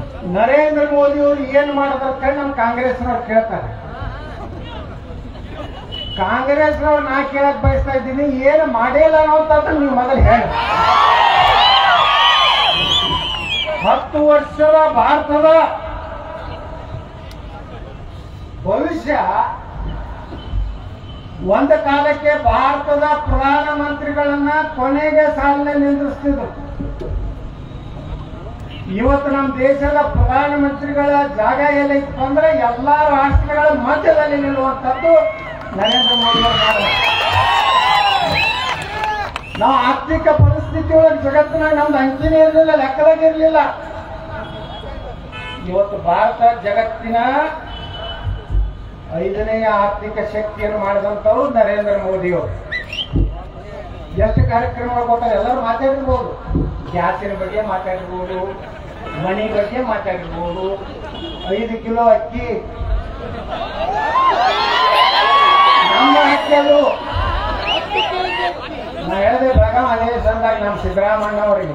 ನರೇಂದ್ರ ಮೋದಿ ಅವರು ಏನ್ ಮಾಡಿದ್ರೆ ನಮ್ಮ ಕಾಂಗ್ರೆಸ್ನವ್ರು ಕೇಳ್ತಾರೆ. ಕಾಂಗ್ರೆಸ್ನವ್ರು ನಾ ಕೇಳಕ್ ಬಯಸ್ತಾ ಇದ್ದೀನಿ, ಏನು ಮಾಡಿಲ್ಲ ಅನ್ನೋಂಥದ್ದು ನೀವು ಮೊದಲು ಹೇಳಿ. 10 ವರ್ಷದ ಭಾರತದ ಭವಿಷ್ಯ ಒಂದು ಕಾಲಕ್ಕೆ ಭಾರತದ ಪ್ರಧಾನಮಂತ್ರಿಗಳನ್ನ ಕೊನೆಗೆ ಸಾಲಿನಲ್ಲಿ ನಿಂದಿಸ್ತಿದ್ರು. ಇವತ್ತು ನಮ್ಮ ದೇಶದ ಪ್ರಧಾನಮಂತ್ರಿಗಳ ಜಾಗ ಎಲ್ಲೈತಪ್ಪ ಅಂದ್ರೆ ಎಲ್ಲಾ ರಾಷ್ಟ್ರಗಳ ಮಧ್ಯದಲ್ಲಿ ನಿಲ್ಲುವಂಥದ್ದು ನರೇಂದ್ರ ಮೋದಿ ಅವರು. ನಾವು ಆರ್ಥಿಕ ಪರಿಸ್ಥಿತಿ ಒಳಗೆ ಜಗತ್ತಿನಾಗ ನಮ್ದು ಅಂಕಿನೇ ಇರಲಿಲ್ಲ, ಲೆಕ್ಕದಾಗ ಇರಲಿಲ್ಲ. ಇವತ್ತು ಭಾರತ ಜಗತ್ತಿನ 5ನೇ ಆರ್ಥಿಕ ಶಕ್ತಿಯನ್ನು ಮಾಡಿದಂಥವ್ರು ನರೇಂದ್ರ ಮೋದಿಯವರು. ಎಷ್ಟು ಕಾರ್ಯಕ್ರಮಗಳು ಕೊಟ್ಟಾರೆ, ಎಲ್ಲರೂ ಮಾತಾಡಿರ್ಬೋದು. ಗ್ಯಾಸಿನ ಬಗ್ಗೆ ಮಾತಾಡಿರ್ಬೋದು, ಮನಿ ಬಗ್ಗೆ ಮಾತಾಡಿರ್ಬೋದು, 5 ಕಿಲೋ ಅಕ್ಕಿ ನಮ್ಮ ಅಕ್ಕಿ. ಅದು ನಾ ಹೇಳಿದೆ ಬೆಳಗಾಂ ಅಧಿವೇಶನದಾಗ ನಮ್ಮ ಸಿದ್ದರಾಮಣ್ಣ ಅವರಿಗೆ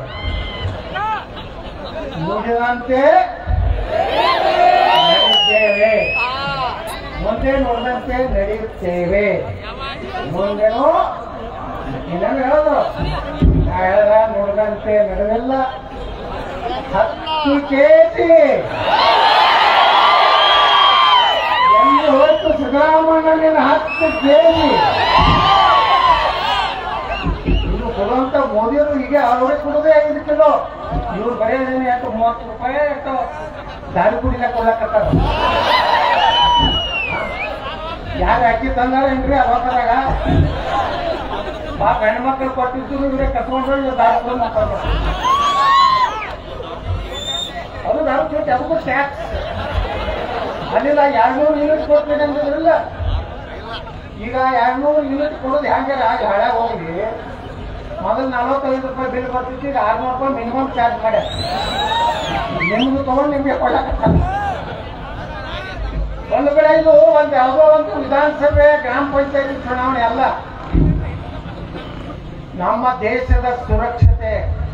ನುಡಿದಂತೆ ನಡೆಯುತ್ತೇವೆ, ಮುಂದೆ ನೋಡಿದಂತೆ ನಡೆಯುತ್ತೇವೆ. ಮುಂದೆನೂ ಇನ್ನೇನು ಹೇಳೋದು, ನಾ ಹೇಳ್ದ ನೋಡಿದಂತೆ ನಡೆದಿಲ್ಲ. 10 ಕೆಜಿ ಎಲ್ಲಿ ಹೋಯ್ತು ಸಿದ್ದರಾಮಣ್ಣನಿನ 10 ಕೆಜಿ ಇನ್ನು ಕೊಡುವಂತ ಮೋದಿಯವರು ಹೀಗೆ ಅವ್ರಿಗೆ ಕೊಡೋದೇ 5 ಕಿಲೋ. ಇವ್ರು ಬರೆಯೋದೇನೆ ಎಷ್ಟು 30 ರೂಪಾಯಿ ಎಷ್ಟು ದಾರಿ ಕುಡಿಲ ಕೊಡ್ಲಕತ್ತಾರ. ಯಾರು ಅಕ್ಕಿ ತಂದಾರೇನ್ರಿ ಅವತ್ತರಾಗ ಪಾಪ ಹೆಣ್ಮಕ್ಳು ಕೊಟ್ಟಿದ್ದು ಇವರೇ ಕಟ್ಕೊಂಡು ದಾರಿ ಕೂಡ ಮಾತಾಡ್ತಾರೆ. ಅದು ದಾರು ಚೋಟಿ, ಅದಕ್ಕೂ ಟ್ಯಾಕ್ಸ್ ಅಲ್ಲಿಲ್ಲ. 200 ಯೂನಿಟ್ ಕೊಡ್ಬೇಕಂತಿದ್ರಲ್ಲ, ಈಗ 200 ಯೂನಿಟ್ ಕೊಡೋದು ಹೆಂಗಾರ ಆಗಿ ಹಳ್ಯಾಗ ಹೋಗಿ ಮೊದಲು 45 ರೂಪಾಯಿ ಬಿಲ್ ಬರ್ತಿತ್ತು, ಈಗ 600 ರೂಪಾಯಿ ಮಿನಿಮಮ್ ಚಾರ್ಜ್ ಮಾಡ್ಯಾರ. ನಿಮ್ದು ತಗೊಂಡು ನಿಮ್ಗೆ ಕೊಡಕತ್ತ. ಒಂದು ಕಡೆ ಇದು ಒಂದು ಯಾವುದೋ ಒಂದು ವಿಧಾನಸಭೆ ಗ್ರಾಮ ಪಂಚಾಯತಿ ಚುನಾವಣೆ ಅಲ್ಲ, ನಮ್ಮ ದೇಶದ ಸುರಕ್ಷತೆ,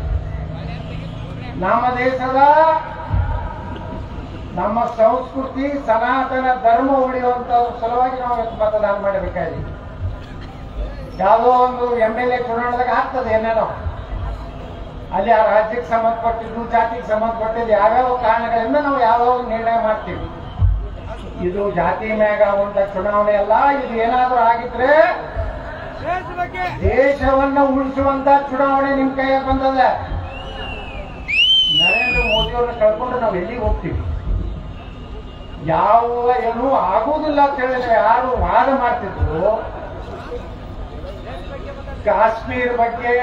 ನಮ್ಮ ದೇಶದ ನಮ್ಮ ಸಂಸ್ಕೃತಿ ಸನಾತನ ಧರ್ಮ ಉಳಿಯುವಂತ ಸಲುವಾಗಿ ನಾವು ಮತದಾನ ಮಾಡಬೇಕಾಗಿದೆ. ಯಾವುದೋ ಒಂದು MLA ಚುನಾವಣೆದಾಗ ಆಗ್ತದೆ ಏನೇನೋ, ಅಲ್ಲಿ ಆ ರಾಜ್ಯಕ್ಕೆ ಸಂಬಂಧಪಟ್ಟಿದ್ದು ಜಾತಿಗೆ ಸಂಬಂಧಪಟ್ಟಿದ್ದು ಯಾವ್ಯಾವ ಕಾರಣಗಳಿಂದ ನಾವು ಯಾವ ನಿರ್ಣಯ ಮಾಡ್ತೀವಿ. ಇದು ಜಾತಿ ಮ್ಯಾಗ ಆಗುವಂತ ಚುನಾವಣೆ ಅಲ್ಲ. ಇದು ಏನಾದ್ರೂ ಆಗಿದ್ರೆ ದೇಶವನ್ನ ಉಳಿಸುವಂತ ಚುನಾವಣೆ ನಿಮ್ ಕೈಯಾಗ ಬಂದದ. ನರೇಂದ್ರ ಮೋದಿಯವ್ರನ್ನ ಕಳ್ಕೊಂಡು ನಾವು ಎಲ್ಲಿಗೆ ಹೋಗ್ತೀವಿ? ಯಾವ ಏನೂ ಆಗುವುದಿಲ್ಲ ಅಂತ ಹೇಳಿದ್ರೆ ಯಾರು ವಾದ ಮಾಡ್ತಿದ್ರು. ಕಾಶ್ಮೀರ ಬಗ್ಗೆ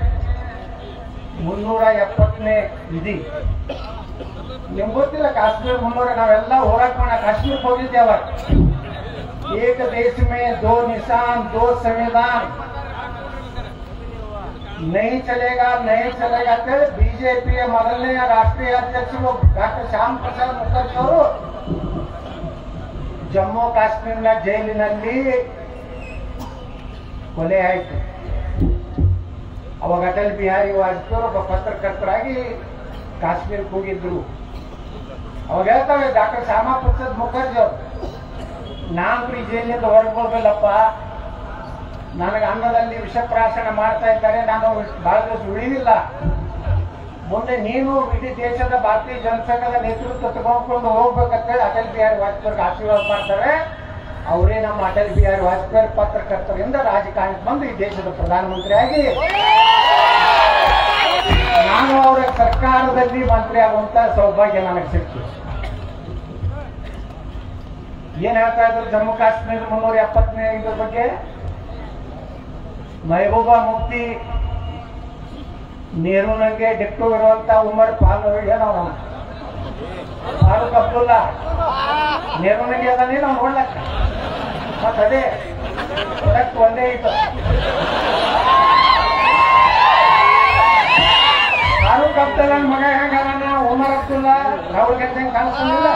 370ನೇ ವಿಧಿ ನಿಮ್ಗೆ ಗೊತ್ತಿಲ್ಲ. ಕಾಶ್ಮೀರ 300 ನಾವೆಲ್ಲ ಹೋರಾಟ ಮಾಡ ಕಾಶ್ಮೀರಕ್ಕೆ ಹೋಗಿದ್ದೆ. ಅವಾಗ ಏಕ ದೇಶ ಮೇ ದೋ ನಿಶಾನ್ ದೋ ಸಂವಿಧಾನ ನೈ ಚಲೇಗಾ ಅಂತೇಳಿ ಬಿಜೆಪಿಯ ಮೊದಲನೇ ರಾಷ್ಟ್ರೀಯ ಅಧ್ಯಕ್ಷರು ಡಾಕ್ಟರ್ ಶ್ಯಾಮ್ ಪ್ರಸಾದ್ ಮುಖರ್ಜಿ ಅವರು ಜಮ್ಮು ಕಾಶ್ಮೀರ್ನ ಜೈಲಿನಲ್ಲಿ ಕೊಲೆ ಆಯಿತು. ಅವಾಗ ಅಟಲ್ ಬಿಹಾರಿ ವಾಜಪೇಯಿ ಒಬ್ಬ ಪತ್ರಕರ್ತರಾಗಿ ಕಾಶ್ಮೀರಕ್ಕೆ ಹೋಗಿದ್ರು. ಅವಾಗ ಹೇಳ್ತಾರೆ ಡಾಕ್ಟರ್ ಶ್ಯಾಮಾ ಪ್ರಸಾದ್ ಮುಖರ್ಜಿ ಅವರು, ನಾನು ಈ ಜೈಲಿನಿಂದ ಹೊರಗೋಗಲ್ಲಪ್ಪ, ನನಗೆ ಅನ್ನದಲ್ಲಿ ವಿಷಪ್ರಾಶನ ಮಾಡ್ತಾ ಇದ್ದಾರೆ, ನಾನು ಬಹಳ ದಿವಸ ಉಳಿದಿಲ್ಲ, ಮುಂದೆ ನೀನು ಇಡೀ ದೇಶದ ಭಾರತೀಯ ಜನಸಂಘದ ನೇತೃತ್ವ ತಗೊಂಡ್ಕೊಂಡು ಹೋಗ್ಬೇಕಂತೇಳಿ ಅಟಲ್ ಬಿಹಾರಿ ವಾಜಪೇಯಿಗೆ ಆಶೀರ್ವಾದ ಮಾಡ್ತಾರೆ. ಅವರೇ ನಮ್ಮ ಅಟಲ್ ಬಿಹಾರಿ ವಾಜಪೇಯಿ ಪತ್ರಕರ್ತರಿಂದ ರಾಜಕಾರಣಕ್ಕೆ ಬಂದು ಈ ದೇಶದ ಪ್ರಧಾನಮಂತ್ರಿಯಾಗಿ ನಾನು ಅವರ ಸರ್ಕಾರದಲ್ಲಿ ಮಂತ್ರಿ ಆಗುವಂತ ಸೌಭಾಗ್ಯ ನನಗೆ ಸಿಕ್ತು. ಏನ್ ಹೇಳ್ತಾ ಇದ್ರು ಜಮ್ಮು ಕಾಶ್ಮೀರ 370ನೇ ಇದ್ರ ಬಗ್ಗೆ? ಮೆಹಬೂಬಾ ಮುಫ್ತಿ, ನೆಹರೂನಂಗೆ ಡಿಕ್ಟೋ ಇರುವಂತ ಉಮರ್ ಫಾರೂಕ್ ಅಬ್ದುಲ್ಲಾ, ನೆಹರೂನಂಗೆ ಅದನ್ನೇ ನಾವು ನೋಡ್ಲಕ್ಕ. ಮತ್ತ ಅದೇ ಪ್ರೊಡಕ್ಟ್ ಒಂದೇ ಇತ್ತು. ಫಾರೂಕ್ ಅಬ್ದುಲ್ಲಾ ಮಗ ಹೆಂಗ ಉಮರ್ ಅಬ್ದುಲ್ಲಾ ರಾಹುಲ್ ಗಾಂಧಿ ಹೆಂಗ್ ಕಾಣಿಸ್ಕೊಂಡಿಲ್ಲ.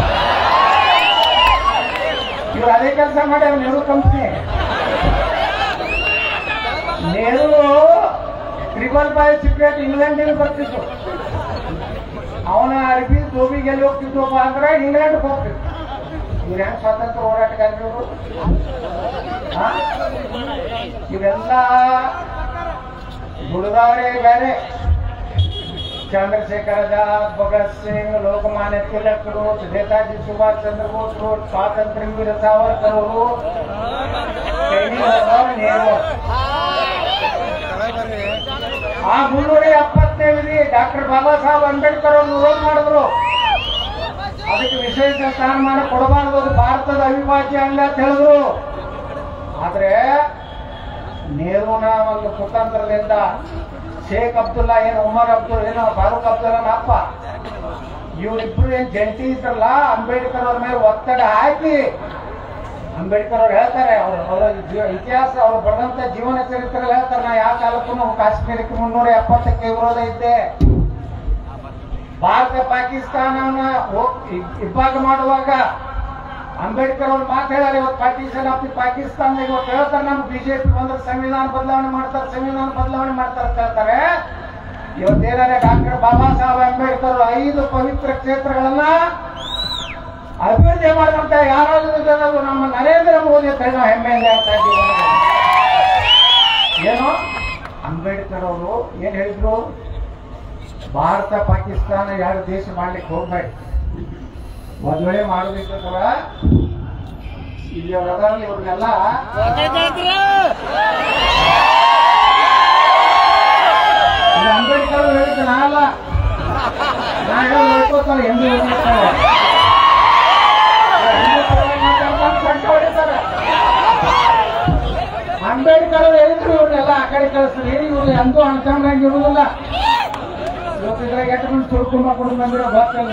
ಇವ್ರು ಅದೇ ಕೆಲಸ ಮಾಡ್ಯಾರ. ನೆಹರು ಕಂಪ್ನಿ, ನೆಹರು $555 ಸಿಗರೇಟ್ ಇಂಗ್ಲೆಂಡಿನ ಬರ್ತಿತ್ತು. ಅವನ ಅರ್ಬಿ ಟೋಬಿಗೆ ಎಲ್ಲಿ ಹೋಗ್ತಿದ್ವಪ್ಪ ಅಂದ್ರೆ ಇಂಗ್ಲೆಂಡ್ಗೆ ಹೋಗ್ತಿದ್ವಿ. ಇವ್ರ ಹೆಂಗ್ ಸ್ವಾತಂತ್ರ್ಯ ಹೋರಾಟಗಾರರು ಇವೆಲ್ಲ ದುಡಿದವರೇ ಬೇರೆ. ಚಂದ್ರಶೇಖರ ಆಜಾದ್, ಭಗತ್ ಸಿಂಗ್, ಲೋಕಮಾನ್ಯ ತಿಲಕರು, ನೇತಾಜಿ ಸುಭಾಷ್ ಚಂದ್ರ ಬೋಸ್ರು, ಸ್ವಾತಂತ್ರ್ಯ ವೀರ ಸಾವರ್ಕರ್ ಅವರು, ಆ 375 ಡಾಕ್ಟರ್ ಬಾಬಾ ಸಾಹೇಬ್ ಅಂಬೇಡ್ಕರ್ ಅವರು ವಿರೋಧ ಮಾಡಿದ್ರು. ಅದಕ್ಕೆ ವಿಶೇಷ ಸ್ಥಾನಮಾನ ಕೊಡಬಾರದು, ಅದು ಭಾರತದ ಅವಿಭಾಜ್ಯ ಅಂಗ ಅಂತ ಹೇಳಿದ್ರು. ಆದ್ರೆ ನೆಹರೂನ ಒಂದು ಕುತಂತ್ರದಿಂದ ಶೇಖ್ ಅಬ್ದುಲ್ಲಾ ಏನು ಉಮರ್ ಅಬ್ದುಲ್ ಏನೋ ಫಾರೂಕ್ ಅಬ್ದುಲ್ಲನ ಅಪ್ಪ ಇವರಿಬ್ರು ಏನ್ ಜಂಟಿ ಇದ್ರಲ್ಲ, ಅಂಬೇಡ್ಕರ್ ಅವ್ರ ಮೇಲೆ ಒತ್ತಡ ಹಾಕಿ ಅಂಬೇಡ್ಕರ್ ಅವ್ರು ಹೇಳ್ತಾರೆ, ಅವರ ಇತಿಹಾಸ ಅವ್ರು ಬರೆದಂತ ಜೀವನ ಚರಿತ್ರೆ ಹೇಳ್ತಾರೆ, ನಾ ಯಾವ ಕಾಲಕ್ಕೂ ಕಾಶ್ಮೀರಕ್ಕೆ 370ಕ್ಕೆ ವಿರೋಧ ಇದ್ದೆ. ಭಾರತ ಪಾಕಿಸ್ತಾನವನ್ನ ಇಬ್ಬಾಗ ಮಾಡುವಾಗ ಅಂಬೇಡ್ಕರ್ ಅವ್ರು ಮಾತು ಹೇಳ್ಯಾರ, ಇವತ್ತು ಪಾರ್ಟಿಷನ್ ಆಫ್ ದಿ ಪಾಕಿಸ್ತಾನ ಇವತ್ತು ಹೇಳ್ತಾರೆ, ನಮ್ಗೆ ಬಿಜೆಪಿ ಬಂದ್ರೆ ಸಂವಿಧಾನ ಬದಲಾವಣೆ ಮಾಡ್ತಾರೆ, ಸಂವಿಧಾನ ಬದಲಾವಣೆ ಮಾಡ್ತಾರೆ ಅಂತ ಹೇಳ್ತಾರೆ. ಇವತ್ತೇನಾರೆ ಡಾಕ್ಟರ್ ಬಾಬಾ ಸಾಹೇಬ್ ಅಂಬೇಡ್ಕರ್ 5 ಪವಿತ್ರ ಕ್ಷೇತ್ರಗಳನ್ನ ಅಭಿವೃದ್ಧಿ ಮಾಡಿದಂತ ಯಾರಾದ್ರೂ ನಮ್ಮ ನರೇಂದ್ರ ಮೋದಿ ಅಂತ ನಾವು ಹೆಮ್ಮೆಯಿಂದ ಹೇಳ್ತಾ ಇದ್ದೀವಿ. ಏನು ಅಂಬೇಡ್ಕರ್ ಅವರು ಏನ್ ಹೇಳಿದ್ರು, ಭಾರತ ಪಾಕಿಸ್ತಾನ 2 ದೇಶ ಮಾಡ್ಲಿಕ್ಕೆ ಹೋಗ್ಬೇಡಿ, ಮದುವೆ ಮಾಡೋದಿಕ್ಕೂ ಇಲ್ಲಿ ಅವರಲ್ಲಿ ಇವ್ರನ್ನೆಲ್ಲ ಅಂಬೇಡ್ಕರ್ ಹೇಳಿದ್ದು ನಾನಲ್ಲ, ನೋಡ್ಕೋತಾರೆ ಎಂದು ಅಂಬೇಡ್ಕರ್ ಹೇಳಿದ್ರು ಇವ್ರನ್ನೆಲ್ಲ ಆ ಕಡೆ ಕಳಿಸ್ತಾರೆ, ಇವ್ರು ಎಂದೂ ಅನ್ಕೊಂಡಂಗೆ ಇರುವುದಿಲ್ಲ. ಇವತ್ತಿದ್ರಾಗ ಎಷ್ಟು ಮಂದಿ ಸುಳ್ಕೊಂಡ್ ಮಾಡ್ಕೊಂಡು ಬಂದಿರೋ ಗೊತ್ತಿಲ್ಲ.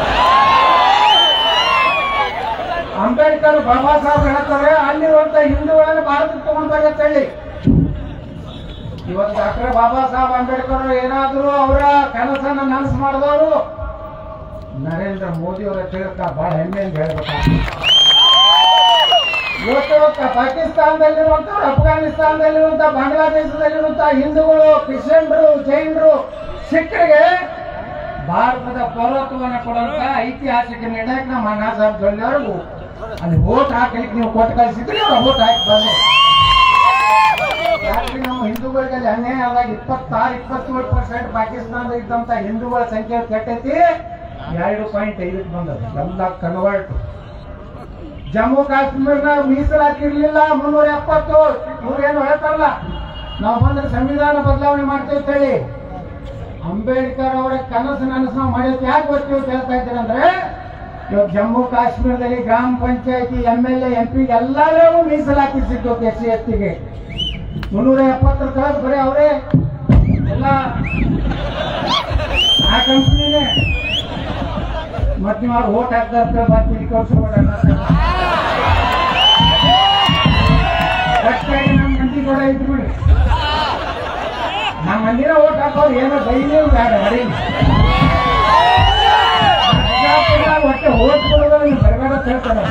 ಅಂಬೇಡ್ಕರ್ ಬಾಬಾ ಸಾಹೇಬ್ ಹೇಳ್ತಾರೆ, ಅಲ್ಲಿರುವಂತ ಹಿಂದೂಗಳನ್ನ ಭಾರತಕ್ಕೆ ತಗೊಂಡ್ ಬರತ್ತೆ ಹೇಳಿ. ಇವತ್ತು ಡಾಕ್ಟರ್ ಬಾಬಾ ಸಾಹೇಬ್ ಅಂಬೇಡ್ಕರ್ ಏನಾದ್ರು ಅವರ ಕನಸನ್ನ ನನಸು ಮಾಡಿದವರು ನರೇಂದ್ರ ಮೋದಿ ಅವರ ತಿಳಕ ಬಹಳ ಹೆಮ್ಮೆಯಿಂದ ಹೇಳ್ಬೇಕಾಗ್ತದೆ. ಇವತ್ತು ಪಾಕಿಸ್ತಾನದಲ್ಲಿರುವಂತವ್ರು, ಅಫ್ಘಾನಿಸ್ತಾನದಲ್ಲಿರುವಂತಹ, ಬಾಂಗ್ಲಾದೇಶದಲ್ಲಿರುವಂತಹ ಹಿಂದೂಗಳು, ಕ್ರಿಶ್ಚಿಯನ್ರು, ಜೈನರು, ಸಿಖ್ರಿಗೆ ಭಾರತದ ಪೌರತ್ವವನ್ನು ಕೊಡುವಂತ ಐತಿಹಾಸಿಕ ನಿರ್ಣಯಕ್ಕೆ ನಮ್ಮ ಅಣ್ಣಾ ಸಾಹೇಬ್ ಜೊಲ್ಲೆ ಅವ್ರಿಗೂ ಅಲ್ಲಿ ವೋಟ್ ಹಾಕಲಿಕ್ಕೆ ನೀವು ಕೊಟ್ಟು ಕಳಿಸಿದ್ರೆ ಅವ್ರು ವೋಟ್ ಹಾಕಿ ಬಂದೆ. ಯಾಕೆ ನಮ್ಮ ಹಿಂದೂಗಳಿಗೆ ಅಲ್ಲಿ ಅನ್ಯಾಯ ಆದಾಗ 26-27% ಪಾಕಿಸ್ತಾನದ ಇದ್ದಂತ ಹಿಂದೂಗಳ ಸಂಖ್ಯೆ ಕೆಟ್ಟೈತಿ, 2.5 ಬಂದದ್ದು ಎಲ್ಲ ಕನ್ವರ್ಟ್. ಜಮ್ಮು ಕಾಶ್ಮೀರ್ನ ಮೀಸಲಾತಿ ಇರ್ಲಿಲ್ಲ 370. ಇವ್ರೇನು ಹೇಳ್ತಾರಲ್ಲ, ನಾವು ಬಂದ್ರೆ ಸಂವಿಧಾನ ಬದಲಾವಣೆ ಮಾಡ್ತೇವೆ ಅಂತ ಹೇಳಿ. ಅಂಬೇಡ್ಕರ್ ಅವರ ಕನಸು ನನಸು ನಾವು ಮಾಡಿದ್ದು ಯಾಕೆ ಬರ್ತೀವಿ ಅಂತ ಹೇಳ್ತಾ ಇದ್ದೀರಿ ಅಂದ್ರೆ, ಇವತ್ತು ಜಮ್ಮು ಕಾಶ್ಮೀರದಲ್ಲಿ ಗ್ರಾಮ ಪಂಚಾಯತಿ MLA MP ಎಲ್ಲರೂ ಮೀಸಲಾತಿ ಸಿಗ್ಬೇಕು. SC STಗೆ 370 ಕಳೆದು ಬರೀ ಅವರೇ ಎಲ್ಲ ಆ ಕಂಪ್ನಿನೇ. ಮತ್ತೆ ನೀವು ಅವ್ರು ಓಟ್ ಹಾಕ್ತಾರೆ, ಮತ್ತೆ ನಮ್ಮ ಮಂದಿ ಕೂಡ ಇದ್ರು ಬಿಡಿ, ನಮ್ಮ ಮಂದಿನ ಓಟ್ ಹಾಕೋರು ಏನೋ ಬೈಲಿ ಬೇಡ ಬರೀ ಒಟ್ಟೆ ಓಟ್ ಕೊಡೋದು ಬರಬೇಡ ಅಂತ ಹೇಳ್ತಾರೆ.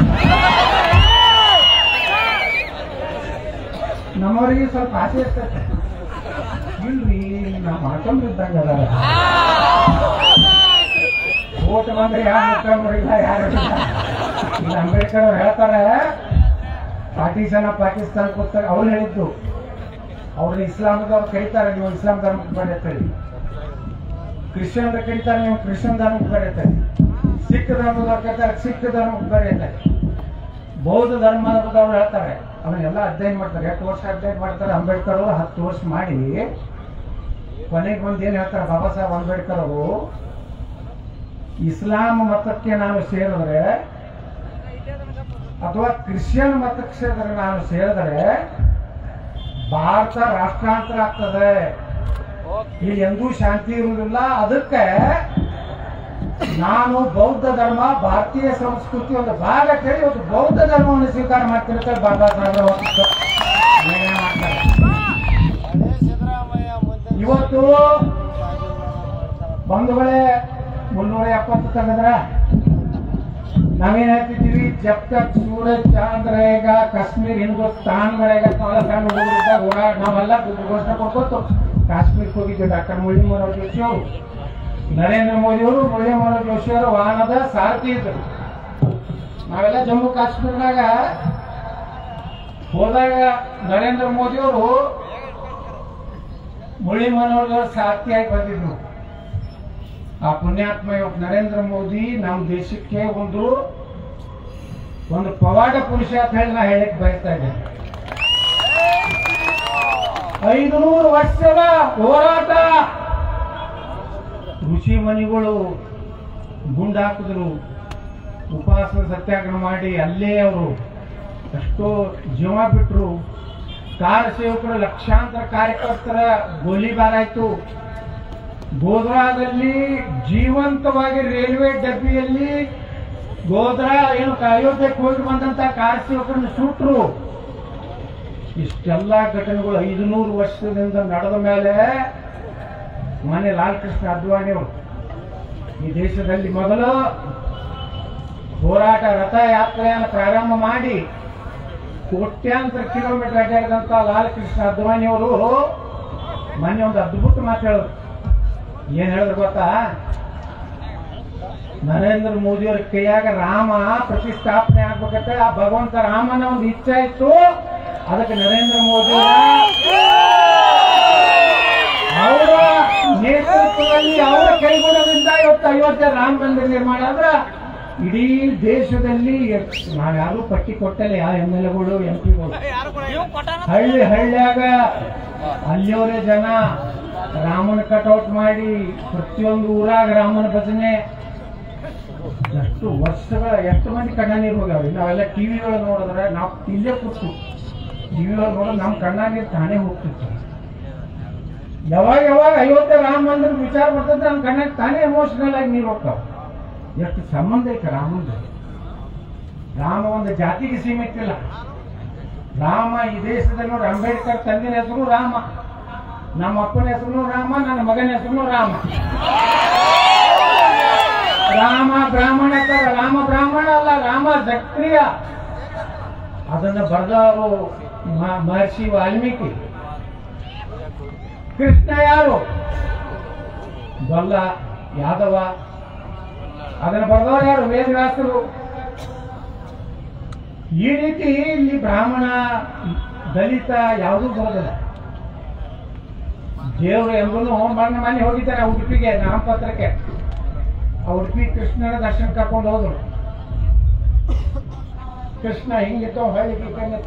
ನಮ್ಮವರಿಗೆ ಸ್ವಲ್ಪ ಆಸೆ ಇರ್ತದೆ, ಇಲ್ರಿ ನಾವು ಮಾಡ್ಕೊಂಡಿದ್ದಂಗ ಅದಾರ, ಓಟ್ ಬಂದ್ರೆ ಯಾರು ಮುಖ್ಯಮಂತ್ರಿಲ್ಲ ಯಾರು ಇಲ್ಲ. ಅಂಬೇಡ್ಕರ್ ಅವ್ರು ಹೇಳ್ತಾರೆ, ಪಾಕಿಸ್ತಾನ ಪುಸ್ತಕ ಅವ್ರು ಹೇಳಿದ್ದು, ಅವ್ರನ್ನ ಇಸ್ಲಾಮದವ್ರು ಕರೀತಾರೆ, ನೀವು ಇಸ್ಲಾಂ ಧರ್ಮಕ್ಕೆ ಬರೆಯುತ್ತೀರಿ, ಕ್ರಿಶ್ಚಿಯನ್ ಕರೀತಾರೆ, ನೀವು ಕ್ರಿಶ್ಚಿಯನ್ ಧರ್ಮಕ್ಕೆ ಬರೆಯುತ್ತೀರಿ, ಸಿಖ್ ಧರ್ಮದವ್ರು ಕರೀತಾರೆ, ಸಿಖ್ ಧರ್ಮಕ್ಕೆ ಬರೆಯುತ್ತಾರೆ, ಬೌದ್ಧ ಧರ್ಮದವ್ರು ಹೇಳ್ತಾರೆ. ಅವನ್ನೆಲ್ಲ ಅಧ್ಯಯನ ಮಾಡ್ತಾರೆ. 8 ವರ್ಷ ಅಧ್ಯಯನ ಮಾಡ್ತಾರೆ. ಅಂಬೇಡ್ಕರ್ ಅವರು 10 ವರ್ಷ ಮಾಡಿ ಕೊನೆಗೆ ಬಂದು ಏನ್ ಹೇಳ್ತಾರೆ ಬಾಬಾ ಸಾಹೇಬ್ ಅಂಬೇಡ್ಕರ್ ಅವರು, ಇಸ್ಲಾಂ ಮತಕ್ಕೆ ನಾನು ಸೇರಿದ್ರೆ ಅಥವಾ ಕ್ರಿಶ್ಚಿಯನ್ ಮತಕ್ಕೆ ನಾನು ಸೇರಿದ್ರೆ ಭಾರತ ರಾಷ್ಟ್ರಾಂತರ ಆಗ್ತದೆ, ಇಲ್ಲಿ ಎಂದೂ ಶಾಂತಿ ಇರುವುದಿಲ್ಲ. ಅದಕ್ಕೆ ನಾನು ಬೌದ್ಧ ಧರ್ಮ ಭಾರತೀಯ ಸಂಸ್ಕೃತಿ ಒಂದು ಭಾಗ ಕೇಳಿ ಇವತ್ತು ಬೌದ್ಧ ಧರ್ಮವನ್ನು ಸ್ವೀಕಾರ ಮಾಡ್ತಿರ್ತಾರೆ ಬಾಬಾ ಸಾಹೇಬ್ ಮಾಡ್ತಾರೆ. ಇವತ್ತು ಬಂಧುಗಳೇ 370 ತೆಗೆದ್ರ ನಾವೇನ್ ಹೇಳ್ತಿದ್ದೀವಿ, ಜಬ್ ತಕ್ ಸೂರಜ್ ಚಾಂದ್ ರೇಗಾ ಕಾಶ್ಮೀರ್ ಹಿಂದೂಸ್ತಾನ್ ರೇಗಾ. ಸಣ್ಣ ಹುಡುಗರಿದ್ದಾಗ ನಾವೆಲ್ಲ ಘೋಷಣೆ ಕೊಡ್ಕೊತು ಕಾಶ್ಮೀರ್ಗೆ ಹೋಗಿದ್ವಿ. ಡಾಕ್ಟರ್ ಮುರಳೀಮೋಹನ್ ಅವ್ರ ಜೊತೆ ಅವರು ನರೇಂದ್ರ ಮೋದಿಯವರು ಮುರಳಿ ಮನೋಹರ್ ಜೋಶಿ ಅವರ ವಾಹನದ ಸಾರಥಿ ಇದ್ದರು. ನಾವೆಲ್ಲ ಜಮ್ಮು ಕಾಶ್ಮೀರದಾಗ ಹೋದಾಗ ನರೇಂದ್ರ ಮೋದಿಯವರು ಮುರಳಿ ಮನೋಹರ್ ಅವರ ಸಾರಥಿಯಾಗಿ ಬಂದಿದ್ರು. ಆ ಪುಣ್ಯಾತ್ಮ ನರೇಂದ್ರ ಮೋದಿ ನಮ್ಮ ದೇಶಕ್ಕೆ ಒಂದು ಪವಾಡ ಪುರುಷ ಅಂತ ಹೇಳಿ ನಾ ಹೇಳಕ್ ಬಯಸ್ತಾ ಇದ್ದೇನೆ. 500 ವರ್ಷದ ಹೋರಾಟ, ಋಷಿ ಮನಿಗಳು ಗುಂಡು ಹಾಕಿದ್ರು, ಉಪವಾಸ ಸತ್ಯಾಗ್ರಹ ಮಾಡಿ ಅಲ್ಲೇ ಅವರು ಎಷ್ಟೋ ಜೀವ ಬಿಟ್ಟರು. ಕಾರ ಸೇವಕರು ಲಕ್ಷಾಂತರ ಕಾರ್ಯಕರ್ತರ ಗೋಲಿಬಾರ್ ಆಯ್ತು. ಗೋಧ್ರಾದಲ್ಲಿ ಜೀವಂತವಾಗಿ ರೈಲ್ವೆ ಡಬ್ಬಿಯಲ್ಲಿ ಗೋಧ್ರಾ ಏನು ಅಯೋಧ್ಯಕ್ಕೆ ಹೋಗಿ ಬಂದಂತ ಕಾರ ಸೇವಕರನ್ನು ಸುಟ್ರು. ಇಷ್ಟೆಲ್ಲ ಘಟನೆಗಳು 500 ವರ್ಷದಿಂದ ನಡೆದ ಮೇಲೆ ಮನೆ ಲಾಲ್ ಕೃಷ್ಣ ಅದ್ವಾನಿ ಅವರು ಈ ದೇಶದಲ್ಲಿ ಮೊದಲು ಹೋರಾಟ ರಥಯಾತ್ರೆಯನ್ನು ಪ್ರಾರಂಭ ಮಾಡಿ ಕೋಟ್ಯಾಂತರ ಕಿಲೋಮೀಟರ್ ಅಡ್ಡಾಡಿದಂತ ಲಾಲ್ ಕೃಷ್ಣ ಅದ್ವಾನಿ ಅವರು ಮೊನ್ನೆ ಒಂದು ಅದ್ಭುತ ಮಾತು ಹೇಳಿದ್ರು. ಏನ್ ಹೇಳಿದ್ರು ಗೊತ್ತಾ? ನರೇಂದ್ರ ಮೋದಿಯವರ ಕೈಯಾಗ ರಾಮ ಪ್ರತಿಷ್ಠಾಪನೆ ಆಗ್ಬೇಕಂತ ಆ ಭಗವಂತ ರಾಮನ ಒಂದು ಇಚ್ಛೆ ಇತ್ತು. ಅದಕ್ಕೆ ನರೇಂದ್ರ ಮೋದಿ ಅವರ ನೇತೃತ್ವದಲ್ಲಿ ಅವರ ಕೈಗೂಡದಿಂದ ಇವತ್ತು ಅಯೋಧ್ಯೆ ರಾಮ ಮಂದಿರ ನಿರ್ಮಾಣ ಆದ್ರ ಇಡೀ ದೇಶದಲ್ಲಿ ನಾವು ಯಾರು ಪಟ್ಟಿ ಕೊಟ್ಟಲ್ಲ, ಯಾವ MLAಗಳು MP ಗಳು ಹಳ್ಳಿಯಾಗ ಅಲ್ಲಿಯವರೇ ಜನ ರಾಮನ ಕಟೌಟ್ ಮಾಡಿ ಪ್ರತಿಯೊಂದು ಊರಾಗ ರಾಮನ ಭಜನೆ. ಎಷ್ಟು ವರ್ಷಗಳ ಎಷ್ಟು ಮಂದಿ ಕಣ್ಣ ನೀರು ಹೋಗ್ಯಾವ್ರಿ. ನಾವೆಲ್ಲ ಟಿವಿಗಳು ನೋಡಿದ್ರೆ ನಾವು ಇಲ್ಲೇ ಕೂತು ಟಿವಿಗಳು ನೋಡಿದ್ರೆ ನಮ್ಮ ಕಣ್ಣ ನೀರು ತಾನೇ ಹೋಗ್ತಿತ್ತು. ಯಾವಾಗ ಅಯೋಧ್ಯೆ ರಾಮ ಮಂದಿರ ವಿಚಾರ ಬರ್ತದೆ ನಮ್ಮ ಕಣ್ಣಾಗ ತಾನೇ ಎಮೋಷನಲ್ ಆಗಿ ನೀರು ಹೋಗ್ತಾವ. ಎಷ್ಟು ಸಂಬಂಧ ಐತೆ ರಾಮಂದ. ರಾಮ ಒಂದು ಜಾತಿಗೆ ಸೀಮಿತ ಇಲ್ಲ. ರಾಮ ಈ ದೇಶದಲ್ಲಿ ನೋಡಿ, ಅಂಬೇಡ್ಕರ್ ತಂದಿನ ಹೆಸರು ರಾಮ, ನಮ್ಮ ಅಪ್ಪನ ಹೆಸರು ರಾಮ, ನನ್ನ ಮಗನ ಹೆಸರು ರಾಮ. ರಾಮ ಬ್ರಾಹ್ಮಣ ರಾಮ ಬ್ರಾಹ್ಮಣ ಅಲ್ಲ, ರಾಮ ಸಕ್ರಿಯ. ಅದನ್ನ ಬರೆದವರು ಮಹರ್ಷಿ ವಾಲ್ಮೀಕಿ. ಕೃಷ್ಣ ಯಾರು? ಗೊಲ್ಲ ಯಾದವ. ಅದನ್ನು ಬರೆದವರು ಯಾರು? ವೇದವ್ಯಾಸರು. ಈ ರೀತಿ ಇಲ್ಲಿ ಬ್ರಾಹ್ಮಣ ದಲಿತ ಯಾವುದೂ ಬರೋದಿಲ್ಲ. ದೇವರು ಎಂಬುದು ಮನೆ ಹೋಗಿದ್ದಾರೆ ಉಡುಪಿಗೆ ನಾಮಪತ್ರಕ್ಕೆ. ಆ ಉಡುಪಿ ಕೃಷ್ಣನ ದರ್ಶನ ಕರ್ಕೊಂಡು ಹೋದ್ರು. ಕೃಷ್ಣ ಹಿಂಗಿತ್ತು ಹಳ್ಳಿ ಕಿಕ್ಕಂಗಿತ್ತ.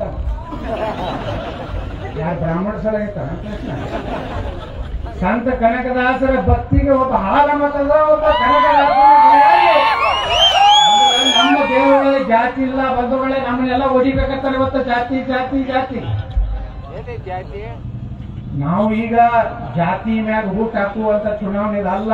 ಯಾರು ಬ್ರಾಹ್ಮಣ ಸಲ ಇರ್ತಾನ ಕೃಷ್ಣ? ಸಂತ ಕನಕದಾಸರ ಭಕ್ತಿಗೆ ಒಬ್ಬ ಹಾಲ ಮತದ ಒಬ್ಬ ಕನಕದಾಸರ. ನಮ್ಮ ದೇವರಲ್ಲಿ ಜಾತಿ ಇಲ್ಲ ಬಂಧುಗಳೇ, ನಮ್ಮನ್ನೆಲ್ಲ ಹೊಡಿಬೇಕಂತಾರೆ ಇವತ್ತು. ಜಾತಿ ಜಾತಿ ಜಾತಿ. ನಾವು ಈಗ ಜಾತಿ ಮ್ಯಾಗ ಊಟ ಹಾಕುವಂತ ಚುನಾವಣೆ ಅಲ್ಲ.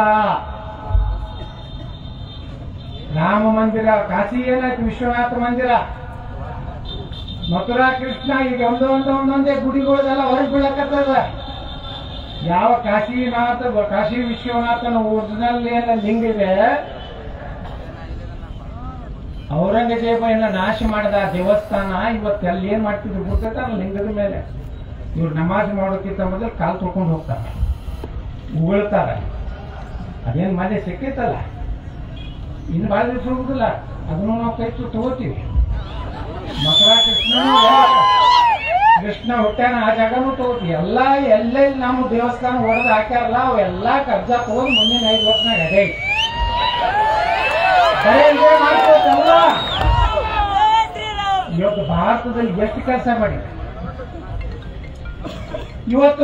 ರಾಮ ಮಂದಿರ, ಕಾಶಿ ಏನಾಯ್ತು ವಿಶ್ವನಾಥ ಮಂದಿರ, ಮಥುರಾ ಕೃಷ್ಣ, ಈಗ ಒಂದೊಂದೇ ಗುಡಿಗಳೆಲ್ಲ ಹೊರಗೆ ಬೀಳಕತ್ತದ. ಯಾವ ಕಾಶಿ ವಿಶ್ವನಾಥನ ಒರಿಜಿನಲ್ ಏನ ಲಿಂಗ ಇದೆ, ಔರಂಗಜೇಬ ಏನ ನಾಶ ಮಾಡಿದ ದೇವಸ್ಥಾನ ಇವತ್ತೆಲ್ಲ ಏನ್ ಮಾಡ್ತಿದ್ರು ಗೊತ್ತೈತ? ಲಿಂಗದ ಮೇಲೆ ಇವ್ರು ನಮಾಜ್ ಮಾಡೋಕ್ಕಿಂತ ಮೊದಲು ಕಾಲು ತೊಳ್ಕೊಂಡು ಹೋಗ್ತಾರೆ, ಉಗುಳ್ತಾರ. ಅದೇನ್ ಮನೆ ಸಿಕ್ಕೈತಲ್ಲ, ಇನ್ನು ಭಾಳ ದಿವಸ ಹೋಗುದಿಲ್ಲ, ಅದನ್ನು ನಾವು ಕೈ ತಗೋತೀವಿ. ಮಥುರಾ ಕೃಷ್ಣ ಹುಟ್ಟ್ಯಾನ ಆ ಜಾಗನೂ ತಗೋತೀವಿ. ಎಲ್ಲೆಲ್ಲಿ ನಮ್ಮ ದೇವಸ್ಥಾನ ಹೊಡೆದು ಹಾಕ್ಯಾರಲ್ಲ ಅವೆಲ್ಲ ಕಬ್ಜಾ ತಗೊಂಡು ಮುಂದಿನ 5 ವರ್ಷನಾಗ ಅದೇ ಮಾಡ್ಕೋತಲ್ಲ. ಇವತ್ತು ಭಾರತದಲ್ಲಿ ಎಷ್ಟು ಕೆಲಸ ಮಾಡಿ, ಇವತ್ತು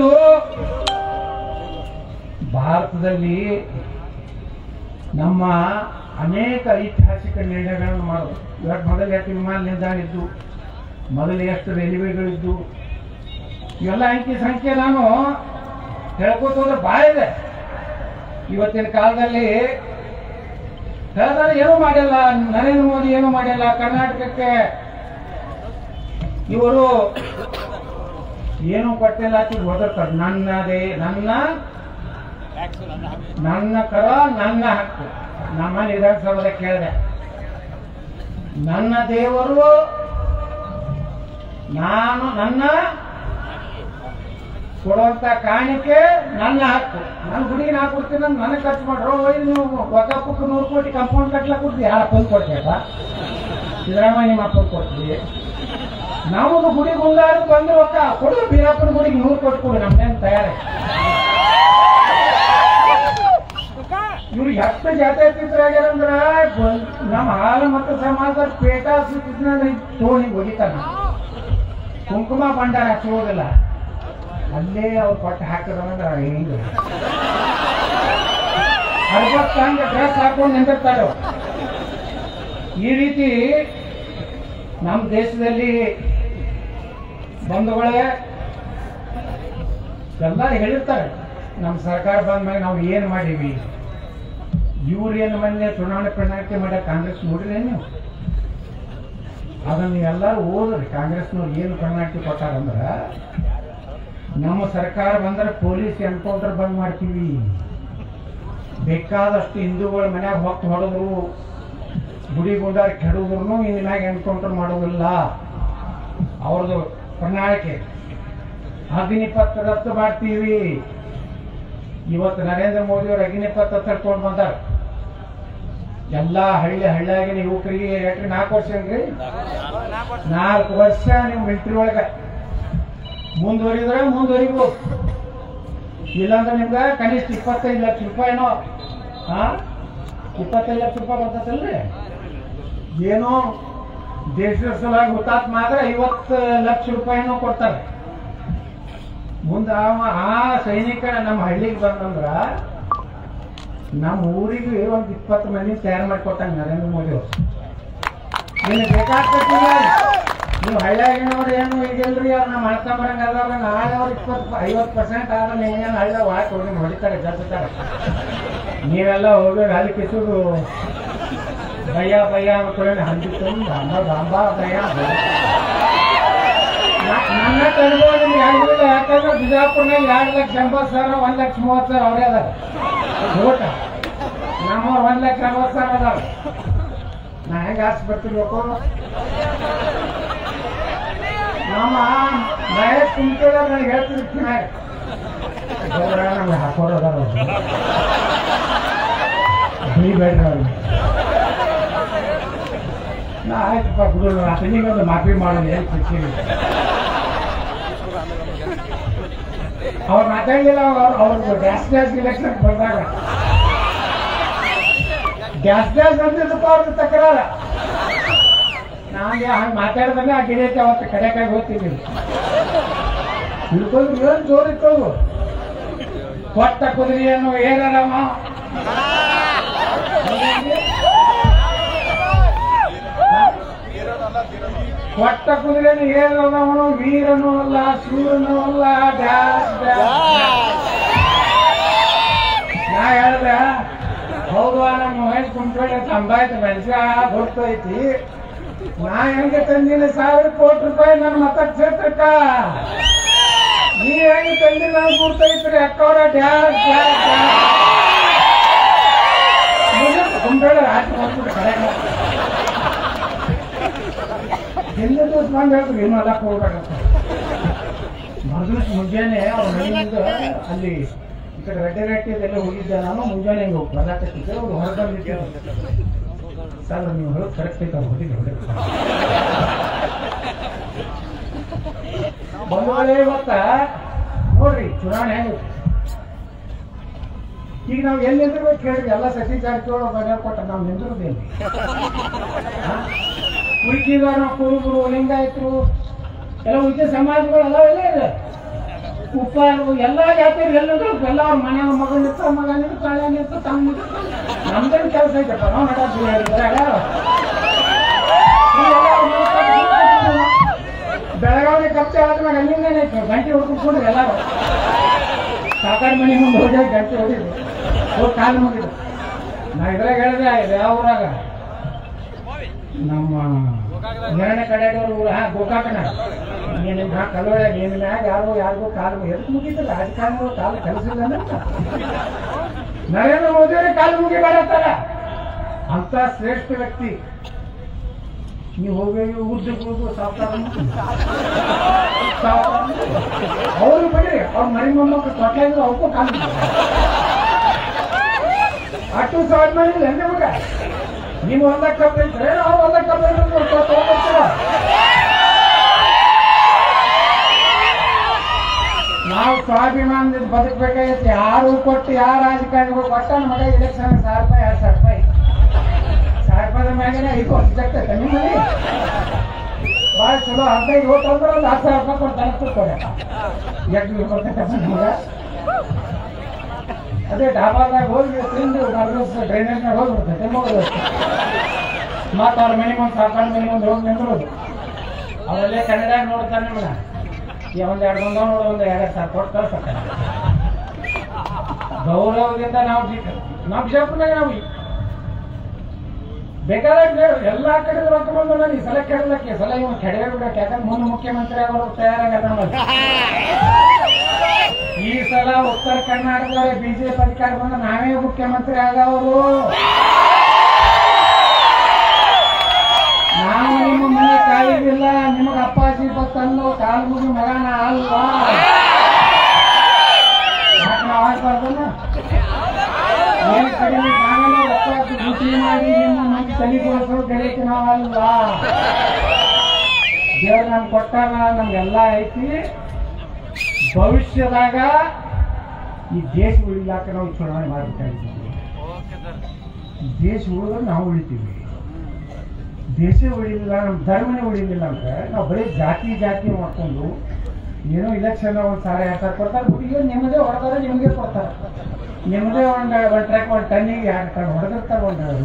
ಭಾರತದಲ್ಲಿ ನಮ್ಮ ಅನೇಕ ಐತಿಹಾಸಿಕ ನಿರ್ಣಯಗಳನ್ನು ಮಾಡೋದು. ಇವತ್ತು ಮೊದಲು ಎಷ್ಟು ವಿಮಾನ ನಿಲ್ದಾಣ ಇದ್ದು, ಮೊದಲು ಎಷ್ಟು ರೈಲ್ವೆಗಳಿದ್ದು, ಇವೆಲ್ಲ ಅಂಕಿ ಸಂಖ್ಯೆ ನಾನು ಹೇಳ್ಕೋತ ಹೋದ್ರೆ ಭಾಳ ಇದೆ. ಇವತ್ತಿನ ಕಾಲದಲ್ಲಿ ಏನೂ ಮಾಡಿಲ್ಲ, ನರೇಂದ್ರ ಮೋದಿ ಏನೂ ಮಾಡಿಲ್ಲ. ಕರ್ನಾಟಕಕ್ಕೆ ಇವರು ಏನೂ ಕೊಟ್ಟಿಲ್ಲ. ಓದಿರ್ತಾರೆ, ನನ್ನದೇ ನನ್ನ ಕರ ನನ್ನ ಹಕ್ಕು. ನಮ್ಮ ವಿಧಾನಸಭೆದಾಗ ಕೇಳಿದೆ, ನನ್ನ ದೇವರು ನನ್ನ ಕೊಡುವಂತ ಕಾಣಿಕೆ ನನ್ನ ಹಕ್ಕು. ನನ್ನ ಗುಡಿಗೆ ನಾ ಕೊಡ್ತೀನಿ ಅಂತ ನನಗೆ ಖರ್ಚು ಮಾಡ್ರು. ನೀವು ಒಕ್ಕಪ್ಪಕ್ಕೆ 100 ಕೋಟಿ ಕಂಪೌಂಡ್ ಕಟ್ಲಕ್ಕೆ ಕೊಡ್ತೀವಿ. ಯಾರ ಅಪ್ಪನ್ ಕೊಡ್ತೀಯಪ್ಪ? ಸಿದ್ದರಾಮಯ್ಯ ನಿಮ್ಮ ಅಪ್ಪನ್ ಕೊಡ್ತೀವಿ. ನಮಗೂ ಗುಡಿ ಗುಂಡಾರ ಬಂದು ರೊಕ್ಕ ಕೊಡು. ಬೀರಪ್ಪನ ಗುಡಿಗೆ 100 ಕೋಟಿ ಕೊಡಿ. ನಮ್ದೇನು ತಯಾರಿ? ಇವ್ರು ಎಷ್ಟು ಜಾತ್ಯತೀತರಾಗ್ಯಾರಂದ್ರ ನಮ್ಮ ಹಾಲ ಮತ್ತು ಸಮಾಜದ ಪೇಟ ಸುತ್ತಿನ ತೋಣಿ ಹೊಡಿತಾನ. ಕುಂಕುಮ ಭಂಡಾರ ಹಚ್ಚುವುದಿಲ್ಲ, ಅಲ್ಲೇ ಅವ್ರು ಪಟ್ಟು ಹಾಕಿದ್ರೆ ಹಿಂಗೆ ಅರ್ಬತ್ತಂಗ ಡ್ರೆಸ್ ಹಾಕೊಂಡು ನಿಂತಿರ್ತಾರೆ. ಈ ರೀತಿ ನಮ್ಮ ದೇಶದಲ್ಲಿ ಬಂಧುಗಳೇ ಎಲ್ಲರೂ ಹೇಳಿರ್ತಾರೆ, ನಮ್ಮ ಸರ್ಕಾರ ಬಂದ ಮೇಲೆ ನಾವು ಏನು ಮಾಡೀವಿ. ಇವ್ರು ಏನು ಮೊನ್ನೆ ಚುನಾವಣೆ ಪ್ರಣಾಳಿಕೆ ಮಾಡ್ಯಾರ, ಕಾಂಗ್ರೆಸ್ ನೋಡಿದ್ರೆ ನೀವು ಅದನ್ನು ನೀವೆಲ್ಲರೂ ಓದ್ರಿ. ಕಾಂಗ್ರೆಸ್ನವ್ರು ಏನು ಪ್ರಣಾಳಿಕೆ ಕೊಟ್ಟಾರಂದ್ರ, ನಮ್ಮ ಸರ್ಕಾರ ಬಂದ್ರೆ ಪೊಲೀಸ್ ಎನ್ಕೌಂಟರ್ ಬಂದ್ ಮಾಡ್ತೀವಿ, ಬೇಕಾದಷ್ಟು ಹಿಂದೂಗಳ ಮನ್ಯಾಗ ಹೊತ್ತು ಹೊಡೆದ್ರು, ಗುಡಿ ಗುಂಡಾರ ಕೆಡುದ್ರು ಇನ್ನಾಗ ಎನ್ಕೌಂಟರ್ ಮಾಡೋದಿಲ್ಲ. ಅವ್ರದ್ದು ಪ್ರಣಾಳಿಕೆ. ಅಗ್ನಿಪಥ ರದ್ದು ಮಾಡ್ತೀವಿ. ಇವತ್ತು ನರೇಂದ್ರ ಮೋದಿ ಅವರು ಅಗ್ನಿಪಥ ತರ್ಕೊಂಡು ಬಂದಾರ. ಎಲ್ಲಾ ಹಳ್ಳಿಯಾಗಿನ ಯುವಕರಿಗೆ 4 ವರ್ಷ ಏನ್ರಿ? 4 ವರ್ಷ ನೀವು ಮಿಲಿಟರಿ ಒಳಗ ಮುಂದುವರಿದ್ರೆ ಮುಂದುವರಿಬೋದು. ಇಲ್ಲಾಂದ್ರೆ ನಿಮ್ಗೆ ಕನಿಷ್ಠ 25 ಲಕ್ಷ ರೂಪಾಯಿನೋ 25 ಲಕ್ಷ ರೂಪಾಯಿ ಬರ್ತೈತಲ್ರಿ. ಏನೋ ದೇಶದ ಸಲುವಾಗಿ ಹುತಾತ್ಮ ಆದ್ರೆ 50 ಲಕ್ಷ ರೂಪಾಯಿನೂ ಕೊಡ್ತಾರೆ. ಮುಂದೆ ಆ ಸೈನಿಕ ನಮ್ಮ ಹಳ್ಳಿಗೆ ಬಂದಂದ್ರ ನಮ್ಮ ಊರಿಗೆ ಒಂದು 20 ಮಂದಿ ತಯಾರು ಮಾಡಿಕೊಟ್ಟಾಗ ನರೇಂದ್ರ ಮೋದಿ ಅವರು. ನಿಮಗೆ ಬೇಕಾಗ್ತಿಲ್ಲ, ನೀವು ಹಳ್ಳಿಯಾಗಿನವ್ರು ಏನು ಈಗಿಲ್ರಿ, ಅವ್ರು ನಮ್ಮ ಅಳ್ಕೊಂಬರಂಗ ಅದಾರ. ನಾಳೆ ಅವ್ರು 50% ಆದ್ರೆ ನೀವೇನು ಹಳ್ಳಿ ವಾಕ್ ಹೋಗಿ ಹೊಡಿತಾರೆ, ಜರ್ತಾರೆ. ನೀವೆಲ್ಲ ಹೋಗಿ ಅಲ್ಲಿ ಕಿಸುದು ಭಯ ಭಯ ಅನ್ಕೊಳ್ಳಿ ಹಂದಿತ್ತು ಅಂಬ ಭಯ. ನನ್ನ ತಡ್ಬೋದು ಯಾರಿಲ್ಲ, ಯಾಕಂದ್ರೆ ಬಿಜಾಪುರ್ನಾಗ 2,80,000 1,30,000 ಅವರೇ ಅದಾರ ಓಟ. ನಮ್ಮವ್ರು 1,40,000 ಅದಾರ. ನಾ ಹೆಂಗೆ ಆಸೆ ಬರ್ತಿರ್ಬೇಕು? ನಮ್ಮ ಮಹೇಶ್ ಕುಂಕೇಳ ನನಗೆ ಹೇಳ್ತಿರ್ತೀನಿ, ನಮ್ಗೆ ಹಾಕೋರು ಅದಾರ ಬೇಡ್ರಿ ಅವ್ರಿಗೆ. ನಾ ಆಯ್ತಪ್ಪ ಬಿಡು, ಅತನಿಗೊಂದು ಮಾಫಿ ಮಾಡೋದು ಏನು ಸಿಕ್ಕಿಲ್ಲ. ಅವ್ರು ಮಾತಾಡಲಿಲ್ಲ. ಅವ್ರಿಗೆ ಗ್ಯಾಸ್ ಇಲೆಕ್ಷನ್ ಬಂದಾಗ ಗ್ಯಾಸ್ ಅಂದಿದ್ದಪ್ಪ ಅವ್ರದ್ದು ತಕರಾರ. ನಾಗೆ ಹಂಗೆ ಮಾತಾಡಿದಾಗ ಆ ಗಿಡಕ್ಕೆ ಅವತ್ತು ಕಡೆಕಾಗಿ ಹೋಗ್ತಿದ್ದೀವಿ. ತಿಳ್ಕೊಂಡ್ರು ಏನು ಜೋರಿತ್ತು. ಕೊಟ್ಟ ಕುದುರೆಯನ್ನು ಏರಮ್ಮ ಕೊಟ್ಟ ಕುದುರೆಯನ್ನು ಏರದವನು ವೀರನೂ ಅಲ್ಲ, ಸೂರನೂ ಅಲ್ಲ. ನಾ ಹೇಳ್ದೆ ಹೌದು, ನಮ್ಮ ಮಹೇಶ್ ಕುಂಟ್ರೆ ಸಂಭಾಯ್ತು ಮನುಷ್ಯ ಗೊತ್ತೈತಿ. ನಾ ಹೆಂಗೆ ತಂದಿಲ್ಲ 1,000 ಕೋಟಿ ರೂಪಾಯಿ ನನ್ನ ಮತಕ್ಷೇತ್ರಕ್ಕ. ನೀ ಹೆಂಗೆ ತಂದಿಲ್ಲ ನಾನು ಗುರ್ತೈತ್ರಿ ಅಕ್ಕವ್ರ ಕುಂಟ್ರೆ ಆಟ ಮಾಡ್ಬಿಟ್ಟು ಕಡೆ ಹಿಂದೆ ದಿವಸ ಬಂದು ಹೇಳ್ತಾರೆ ಏನು ಅಲ್ಲ ಹೋಗ್ಬೇಕಂತ. ಮರುದಿವ್ಸ ಮುಂಜಾನೆ ಅವ್ರ ಮನೆಯಿಂದ ಅಲ್ಲಿ ಈ ಕಡೆ ರೆಡ್ಡಿರೆಟ್ಟಿದೆಲ್ಲ ಹೋಗಿದ್ದೆ ನಾನು. ಮುಂಜಾನೆ ಹಿಂಗೆ ಬರಕತ್ತಿದ್ದೆ. ಅವ್ರು ಹೊರಗೆ ಸರ್ ನೀವು ಹೇಳೋದು ಕರೆಕ್ಟ್ ಐತೆ ಅವ್ರು ಹೊಡಿಗೆ ಬಂಧುಗಳೇ. ಇವತ್ತ ನೋಡ್ರಿ ಚುನಾವಣೆ ಹೆಂಗೆ. ಈಗ ನಾವು ಎಲ್ಲಿ ನಿಂದಿರ್ಬೇಕು ಕೇಳಿದ್ರಿ? ಎಲ್ಲ ಸತೀಶ್ ಜಾರಕಿಹೊಳಿ ಬಗೆಹರ್ ಕೊಟ್ಟ ನಾವು ನಿಂದಿರೋದೇನು? ಉಳಿಕಿದಾರ ಕುರುಬರು, ಲಿಂಗಾಯತರು ಎಲ್ಲ ಉಳಿದ ಸಮಾಜಗಳು ಎಲ್ಲ ಇದೆ. ಉಪ್ಪಾರು ಎಲ್ಲ ಜಾತಿಯರು ಎಲ್ಲಂದ್ರು ಎಲ್ಲ ಅವ್ರ ಮನೆ ಮಗಳು ಇರ್ತಾವ, ಮಗನ ಇರ್ತಾಳೆ ಇರ್ತಾವ, ತಮ್ಮ ನಮ್ದೇನು ಕೆಲಸ ಐತಪ್ಪ. ನಾವು ಬೆಳಗಾವಿ ಕಪ್ಪೆ ಆದ್ಮೇಲೆ ಅಲ್ಲಿಂದೇನೆ ಗಂಟೆ ಹೊಡ್ಕೊಂಡ್ರೆ ಎಲ್ಲರೂ ಸಾಕಾರ ಮನೆ ಮುಂದೆ ಹೋಗಿ ಗಂಟೆ ಹೊಡಿದ್ರು, ಹೋಗಿ ಕಾಲು ಮುಗಿದ್ರು. ನಾ ಇದ್ರಾಗ ಹೇಳಿದೆ ಯಾವ ಊರಾಗ ನಮ್ಮ 2ನೇ ಕಡೆದವ್ರು ಊರು ಗೋಕಾಕನ ನೀನು ಕಲ್ಲೊಳಗ ನೀನು ಮ್ಯಾಗ ಯಾರಿಗೂ ಕಾಲು ಎದ್ದು ಮುಗಿತಲ್ಲ. ರಾಜಕಾರಣಿಗಳು ಕಾಲು ಕೆಲಸಿಲ್ಲ ಅಂತ ನರೇಂದ್ರ ಮೋದಿ ಅವರೇ ಕಾಲು ಮುಗಿಬೇಡತ್ತಾರ. ಅಂತ ಶ್ರೇಷ್ಠ ವ್ಯಕ್ತಿ ನೀವು ಹೋಗಿ ಉದ್ದಕ್ಕೂ ಸಾಫ್ಟ್ವೇರ್ ಅವರು ಬಿಡ್ರಿ ಅವ್ರ ಮರಿ ಮೊಮ್ಮಕ್ಕಳು ಕೊಟ್ಲಾಗಿದ್ರು ಅವಕ್ಕೂ ಕಾಲ ಅಷ್ಟು ಸಾವಿರ ಮಾಡಿಲ್ಲ ಎಂದ್ರೆ ಮಗ ನೀವು ಒಂದಕ್ಕೆ ಕಬ್ಬ ಇದ್ರೆ ನಾವು ಒಂದಕ್ಕೆ ಕಬ್ಬ ತಗೊಂಡ್ಬರ್ತೀರ. ನಾವು ಸ್ವಾಭಿಮಾನದಿಂದ ಬದುಕಬೇಕಾಗೈತಿ. ಯಾರು ಕೊಟ್ಟು ಯಾರ ರಾಜಕಾರಣಿಗಳು ಕೊಟ್ಟ ಮಗ ಇಲೆಕ್ಷನ್ 1000 ರೂಪಾಯಿ 2000 ರೂಪಾಯಿ 1000 ರೂಪಾಯಿದ ಮ್ಯಾಗನೇ ಐದು ಸಿಗ್ತೈತೆ ನಿಮ್ಮಲ್ಲಿ ಭಾಳ ಚಲೋ 15 ಓಟ್ ಅಂದ್ರೆ ಒಂದು 10,000 ರೂಪಾಯಿ ಕೊಡ್ತಾನೆ ಕೊಡ್ತಾರೆ. ಎಷ್ಟು ಬರ್ತೈತೆ ಮಗ ಅದೇ ಡಾಬಾದಾಗ ಹೋಗಿ ತಿಂದು ಡ್ರೈನೇಜ್ನಾಗ ಹೋಗ್ಬಿಡ್ತೈತೆ ಮಗಳು ಮತ್ತು ಅವ್ರ ಮನೆ ಮುಂದೆ ಸಾಕಾಳು ಮನೆ ಮುಂದೆ ಹೋಗಿ ನಿಂದ್ರೋದು. ಅವಲ್ಲೇ ಕನ್ನಡ ನೋಡ್ತಾನೆ ನಿಮ್ಮನ್ನ ಒಂದು 2 ಬಂದವ ನೋಡು ಒಂದು 2,000 ಕೊಟ್ಟು ಕಳ್ಸಕ್ಕಾಗ ಗೌರವದಿಂದ ನಾವು ಬಿಜಾಪುರನಾಗ ನಾವು ಬೇಕಾದಾಗ ಎಲ್ಲಾ ಕಡೆ ರೊಕ್ಕ ಬಂದು ನಾನು ಈ ಸಲ ಕೆಡಲಕ್ಕೆ ಸಲ ಇವ್ ಕೆಡವೇ ಬಿಡಕ್ಕೆ. ಯಾಕಂದ್ರೆ ಮುಂದೆ ಮುಖ್ಯಮಂತ್ರಿ ಆಗೋರು ತಯಾರಾಗಲ್ಲ. ಈ ಸಲ ಉತ್ತರ ಕರ್ನಾಟಕದವರೇ ಬಿಜೆಪಿ ಅಧಿಕಾರ ಬಂದ್ರೆ ನಾವೇ ಮುಖ್ಯಮಂತ್ರಿ ಆಗವರು. ನಾವು ನಿಮ್ಮ ಮನೆ ಕಾಯಿದಿಲ್ಲ. ನಿಮಗ ಅಪ್ಪಾಜಿ ತಂದು ಕಾಲು ಮುಗಿ ಮಗನ ಅಲ್ವಾ ಯಾಕೆ ನಾವು ಆಗ್ಬಾರ್ದಲ್ಲ. ಏನ್ ಕಡಿಮೆ ನಾವೆಲ್ಲ ರೊಕ್ಕ ರುಚಿ ಮಾಡಿ ನಿಮ್ಮ ಮಂದಿ ತಲೆಗೋಸ್ಕರ ಗೆಳೆಯಕ್ಕೆ ನಾವಲ್ವಾ. ದೇವ್ರು ನಮ್ಗೆ ಕೊಟ್ಟಾಗ ನಮ್ಗೆಲ್ಲ ಐತಿ. ಭವಿಷ್ಯದಾಗ ಈ ದೇಶ ಉಳಿಲಾಕ ನಾವು ಚುನಾವಣೆ ಮಾಡಬೇಕಾಗಿದ್ದೀವಿ. ದೇಶ ಉಳಿದ್ರೆ ನಾವು ಉಳಿತೀವಿ. ದೇಶ ಉಳಿಲಿಲ್ಲ, ನಮ್ಮ ಧರ್ಮನೇ ಉಳಿಲಿಲ್ಲ ಅಂದ್ರೆ ನಾವು ಬರೀ ಜಾತಿ ಜಾತಿ ಮಾಡ್ಕೊಂಡು ಏನೋ ಇಲೆಕ್ಷನ್ 1,000 2,000 ಕೊಡ್ತಾರೆ. ಈಗ ನಿಮ್ಮದೇ ಹೊಡೆದಾರೆ ನಿಮಗೆ ಕೊಡ್ತಾರೆ. ನಿಮ್ಮದೇ ಒಂದು ಟ್ರ್ಯಾಕ್ 1 ಟನ್ನಿಗೆ 2 ಟನ್ ಹೊಡೆದಿರ್ತಾರೆ.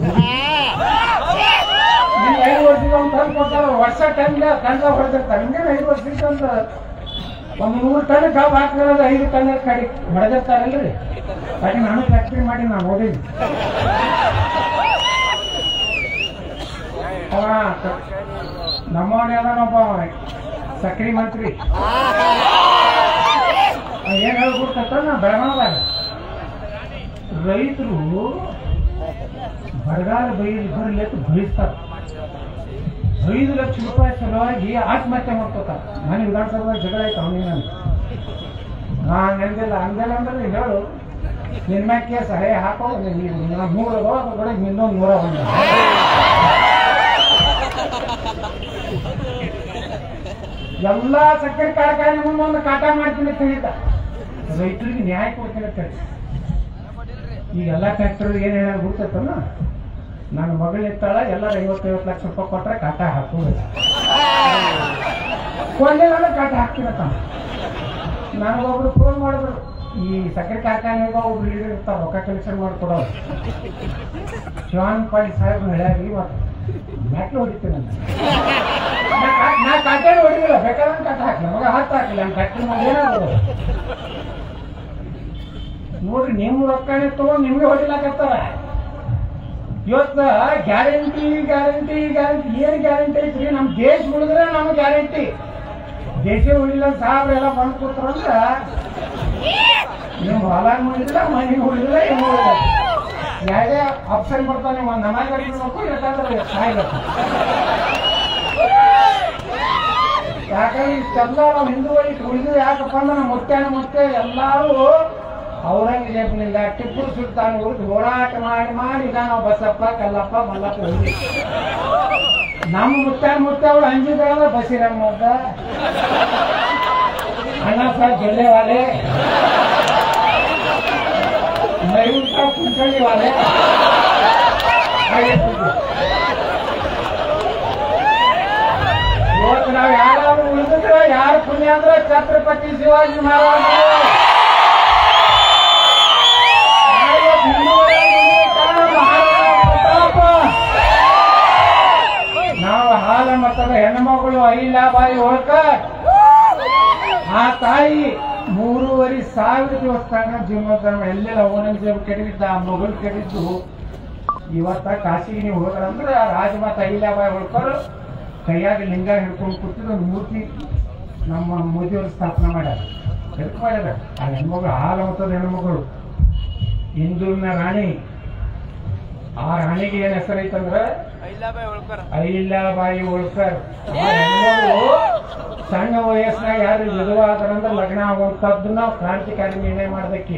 ನಿಮ್ಗೆ 5 ವರ್ಷಕ್ಕೆ 1 ಟನ್ ಕೊಡ್ತಾರೆ. ವರ್ಷ ಟನ್ ಹೊಡೆದಿರ್ತಾರೆ. ನಿಮ್ಗೆ 5 ವರ್ಷಕ್ಕೆ ಒಂದು 100 ಟನ್ ಕಬ್ಬು ಹಾಕಿರೋದು 5 ಟನ್ ಕಡೆ ಹೊಡೆದಿರ್ತಾರಲ್ರಿ. ಹಾಗೆ ನಾನು ಫ್ಯಾಕ್ಟ್ರಿ ಮಾಡಿ ನಾನು ಓದಿದ್ವಿ. ನಮ್ಮವನೇ ಅದಾನೊಬ್ಬ ಸಕ್ರಿ ಮಂತ್ರಿ. ಏನ್ ಹೇಳ್ಬಿಡ್ತ ನಾ ಬೆಳಗಾವದಾಗ ರೈತರು ಬರಗಾಲ ಬರಲಿ ಅಂತ ಬಯಸ್ತಾರೆ. 5 ಲಕ್ಷ ರೂಪಾಯಿ ಸಲುವಾಗಿ ಆತ್ಮಹತ್ಯೆ ಮಾಡ್ಕೋತಾರ. ನಾನು ವಿಧಾನಸಭೆದಾಗ ಜಗಳ ಆಯ್ತು ಅವನಿಗೆ ಹಂಗಂದಿಲ್ಲ ಅಂದ್ರೆ ಹೇಳು ನಿನ್ನ ಮ್ಯಾಗ ಕೇಸ್ ಹಾಕೋ 3 ಅದ ಇನ್ನೊಂದು 101. ಎಲ್ಲಾ ಸಕ್ಕರೆ ಕಾರ್ಖಾನೆ ಮುಂದೆ ಒಂದು ಕಾಟ ಮಾಡ್ತೀನಿ ತಿಳಿತ ರೈತರಿಗೆ ನ್ಯಾಯ ಕೊಡ್ತೀನಿ ಅಂತ ಹೇಳಿ. ಈಗೆಲ್ಲ ಫ್ಯಾಕ್ಟರಿ ಏನ್ ಹೇಳ ಬಿಡ್ತೈತಲ್ಲ, ನನ್ನ ಮಗಳು ಇರ್ತಾಳ ಎಲ್ಲರೂ 50-50 ಲಕ್ಷ ರೂಪಾಯಿ ಕೊಟ್ರೆ ಕಾಟ ಹಾಕೋದಿಲ್ಲ. ಕೊಂಡೆಲ್ಲ ಕಾಟ ಹಾಕ್ತಿರತ್ತ. ನನಗೊಬ್ರು ಫೋನ್ ಮಾಡಿದ್ರು, ಈ ಸಕ್ಕರೆ ಕಾರ್ಖಾನೆಗೆ ಒಬ್ರು ಲೀಡರ್ ಇರ್ತಾವ ರೊಕ್ಕ ಕಲೆಕ್ಷನ್ ಮಾಡ್ಕೊಡೋರು. ಶಿವಾನಂದ ಪಾಟೀಲ್ ಸಾಹೇಬ್ರು ಹೇಳ್ಯಾರಿ ಇವತ್ತು ಮ್ಯಾಟ್ಲು ಹೊಡಿತೀನಿ ಅಂತ. ನಾ ಕಾಟೇನು ಹೊಡಿದಿಲ್ಲ, ಬೇಕಾದ್ರೆ ಕಾಟ ಹಾಕಿ ಮಗ ಹತ್ತು ಹಾಕಿಲ್ಲ. ನಮ್ಮ ಫ್ಯಾಕ್ಟ್ರಿ ಮಗ ಏನಾಗೋದು ನೋಡ್ರಿ. ನಿಮ್ಮ ರೊಕ್ಕನೇ ತಗೊಂಡು ನಿಮ್ಗೆ ಹೊಡಿಲಾಕತ್ತಾರ. ಇವತ್ತು ಗ್ಯಾರಂಟಿ ಗ್ಯಾರಂಟಿ ಗ್ಯಾರಂಟಿ ಏನ್ ಗ್ಯಾರಂಟಿ ಐತ್ರಿ? ನಮ್ ದೇಶ ಉಳಿದ್ರೆ ನಮ್ಗೆ ಗ್ಯಾರಂಟಿ. ದೇಶ ಉಳಿಲ್ಲ ಸಾಬ್ರ ಎಲ್ಲ ಬಂದ್ ಕೂತಾರಂದ್ರ ನಿಮ್ ಹೊಲ ಉಳಿದಿಲ್ಲ, ಮನೆ ಉಳಿದಿಲ್ಲ, ಏನು ಉಳಿದ ಯಾವುದೇ ಆಪ್ಷನ್ ಬರ್ತಾನೆ. ಒಂದು ನಮಾಜ್ ಇರ್ತಾದ್ರೆ ಸಾಯಿಲ್ಲ. ಯಾಕಂದ್ರೆ ಇಷ್ಟೆಲ್ಲ ನಾವು ಹಿಂದೂಗಳಿಗೆ ಉಳಿದು ಯಾಕಪ್ಪ ಅಂದ್ರೆ ನಮ್ಮ ಮುತ್ತೆ ಎಲ್ಲಾರು ಔರಂಗಜೇಬನಿಂದ ಟಿಪ್ಪು ಸುಲ್ತಾನ್ ವಿರುದ್ಧ ಹೋರಾಟ ಮಾಡಿ ಈಗ ನಾವು ಬಸಪ್ಪ ಕಲ್ಲಪ್ಪ ಮಲ್ಲಪ್ಪ ಹೋಗಿ ನಮ್ಮ ಮುತ್ತೆ ಅವಳು ಅಂಜಿದ್ರಲ್ಲ ಬಸೀರಮ್ಮ ಅಂತ ಅಣ್ಣ ಸಾಹೇಬ್ ಜೊಲ್ಲೆ ವಾಲೆ ಮಯೂರ್ ಸಾಹೇಬ್ ಕುಂಕಳ್ಳಿ ವಾಲೆ ಇವತ್ತು ನಾವು ಯಾರಾದ್ರೂ ಉಳಿದಿದ್ರೆ ಯಾರು ಪುಣ್ಯ ಅಂದ್ರೆ ಛತ್ರಪತಿ ಶಿವಾಜಿ ಮಹಾರಾಜ. ನಾವು ಹಾಲ ಮತದ ಹೆಣ್ಮಗಳು ಅಹಿಲ್ಯಾಬಾಯಿ ಹೋಳ್ಕರ್ ಆ ತಾಯಿ 3,500 ದಿವಸ ತನಕ ಜೀವನ ಎಲ್ಲೆಲ್ಲ ಔರಂಗಜೇಬ್ ಕೆಡವಿದ್ದ, ಆ ಮಗಳು ಕೆಡಿದ್ದು. ಇವತ್ತ ಕಾಶಿಗೆ ನೀವು ಹೋದ್ರಂದ್ರೆ ರಾಜಮಾತ ಅಹಿಲ್ಯಾಬಾಯಿ ಹೋಳ್ಕರ್ ಕೈಯಾಗ ಲಿಂಗ ಹಿಡ್ಕೊಂಡು ಕೂತಿದ್ದು ಒಂದು ಮೂರ್ತಿ ನಮ್ಮ ಮೋದಿಯವರು ಸ್ಥಾಪನೆ ಮಾಡ್ಯಾರ. ಎದಕ್ಕೆ ಮಾಡ್ಯಾರ? ಆ ಹೆಣ್ಮಗಳು ಹಾಲ ಮತದ ಹೆಣ್ಮಗಳು, ಹಿಂದೂರಿನ ರಾಣಿ ಆ ರಾಣಿಗೆ ಏನ್ ಹೆಸರೈತಂದ್ರ ಅಹಿಲ್ಯಾಬಾಯಿ ಹೋಳ್ಕರ್. ಸಣ್ಣ ವಯಸ್ಸಿನಾಗ ಯಾರು ವಿಧವಾದ್ರಂದ್ರೆ ಲಗ್ನ ಆಗುವಂತದ್ದನ್ನ ಕ್ರಾಂತಿಕಾರಿ ನಿರ್ಣಯ ಮಾಡೋದಕ್ಕೆ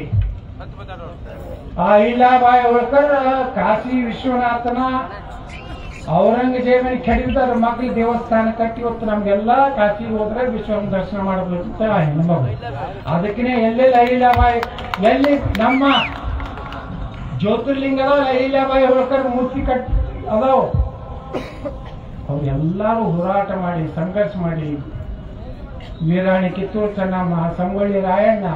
ಆ ಅಹಿಲ್ಯಾಬಾಯಿ ಹೋಳ್ಕರ್ ಕಾಶಿ ವಿಶ್ವನಾಥನ ಔರಂಗಜೇಬನ ಕೆಡಿದ ಮಕ್ಕಳು ದೇವಸ್ಥಾನ ಕಟ್ಟಿ ಇವತ್ತು ನಮ್ಗೆಲ್ಲಾ ಕಾಶಿಗೆ ಹೋದ್ರೆ ವಿಶ್ವನ ದರ್ಶನ ಮಾಡಬೇಕು ಹೆಣ್ಮಗು. ಅದಕ್ಕೆ ಎಲ್ಲೆಲ್ಲಿ ಅಹಿಲ್ಯಾಬಾಯಿ ಎಲ್ಲಿ ನಮ್ಮ ಜ್ಯೋತಿರ್ಲಿಂಗ ಅದಾವ ಅಹಿಲ್ಯಾಬಾಯಿ ಹೋಳ್ಕರ್ ಮೂರ್ತಿ ಕಟ್ ಅದಾವ. ಅವ್ರೆಲ್ಲಾರು ಹೋರಾಟ ಮಾಡಿ ಸಂಘರ್ಷ ಮಾಡಿ ವೀರಾಣಿ ಕಿತ್ತೂರು ಚೆನ್ನಮ್ಮ, ಸಂಗೊಳ್ಳಿ ರಾಯಣ್ಣ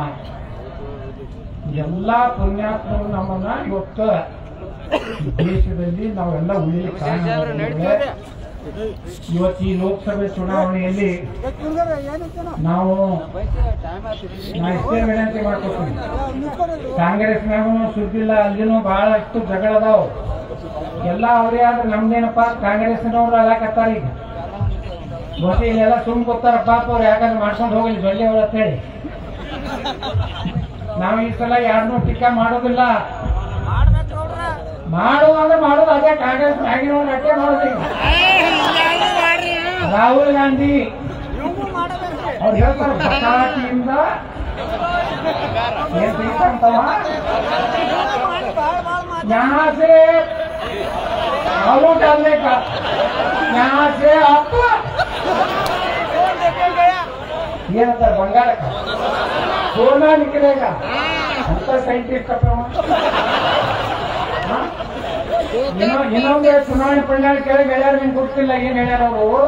ಎಲ್ಲಾ ಪುಣ್ಯಾತ್ಮರು ನಮ್ಮನ್ನ ಇವತ್ತು ದೇಶದಲ್ಲಿ ನಾವೆಲ್ಲ ಉಳಿಲಿಕ್ಕೆ ಕಾರಣ. ಇವತ್ತು ಈ ಲೋಕಸಭೆ ಚುನಾವಣೆಯಲ್ಲಿ ನಾವು ಇಷ್ಟೇ ವಿನಂತಿ ಮಾಡ್ಕೊತೀವಿ, ಕಾಂಗ್ರೆಸ್ನಾಗೂ ಸುದ್ದಿಲ್ಲ, ಅಲ್ಲಿನೂ ಬಹಳಷ್ಟು ಜಗಳ ಅದಾವ. ಎಲ್ಲ ಅವರೇ ಆದ್ರೆ ನಮ್ದೇನಪ್ಪ ಕಾಂಗ್ರೆಸ್ನವ್ರು ಅಲಾಕತ್ತಾರ. ಈಗ ಬಹುಶಃ ಇಲ್ಲೆಲ್ಲ ಸುಮ್ ಗೊತ್ತಾರ ಪಾಪ ಅವ್ರು, ಯಾಕಂದ್ರೆ ಮಾಡ್ಕೊಂಡು ಹೋಗಲಿ ಜೊಲ್ಲೆ ಅವ್ರ ಅಂತ ಹೇಳಿ. ನಾವು ಈ ಸಲ ಯಾರನ್ನೂ ಟೀಕಾ ಮಾಡೋದಿಲ್ಲ. ಮಾಡೋದಂದ್ರೆ ಮಾಡೋದು ಅದೇ ಕಾಂಗ್ರೆಸ್ ಆಗಿನವ್ರು ಅಷ್ಟೇ ಮಾಡೋದು. ರಾಹುಲ್ ಗಾಂಧಿ ಅವ್ರು ಹೇಳ್ತಾರೆ ಬಟಾಟಿಯಿಂದ ಏನ್ ಬೇಕಂತವ यहाँ से आलू डालने का, यहाँ से आपको ये अंदर बंगाल का सोना निकलेगा ಅಂತ ಸೈಂಟಿಸ್ಟ್ ಇನ್ನೊಂದು ಚುನಾವಣೆ ಪರಿಣಾಮ ಕೇಳಿ ಹೇಳ್ಯಾರ, ನಿಮ್ಗೆ ಗೊತ್ತಿಲ್ಲ ಏನ್ ಹೇಳ್ಯಾರ ಅವರು.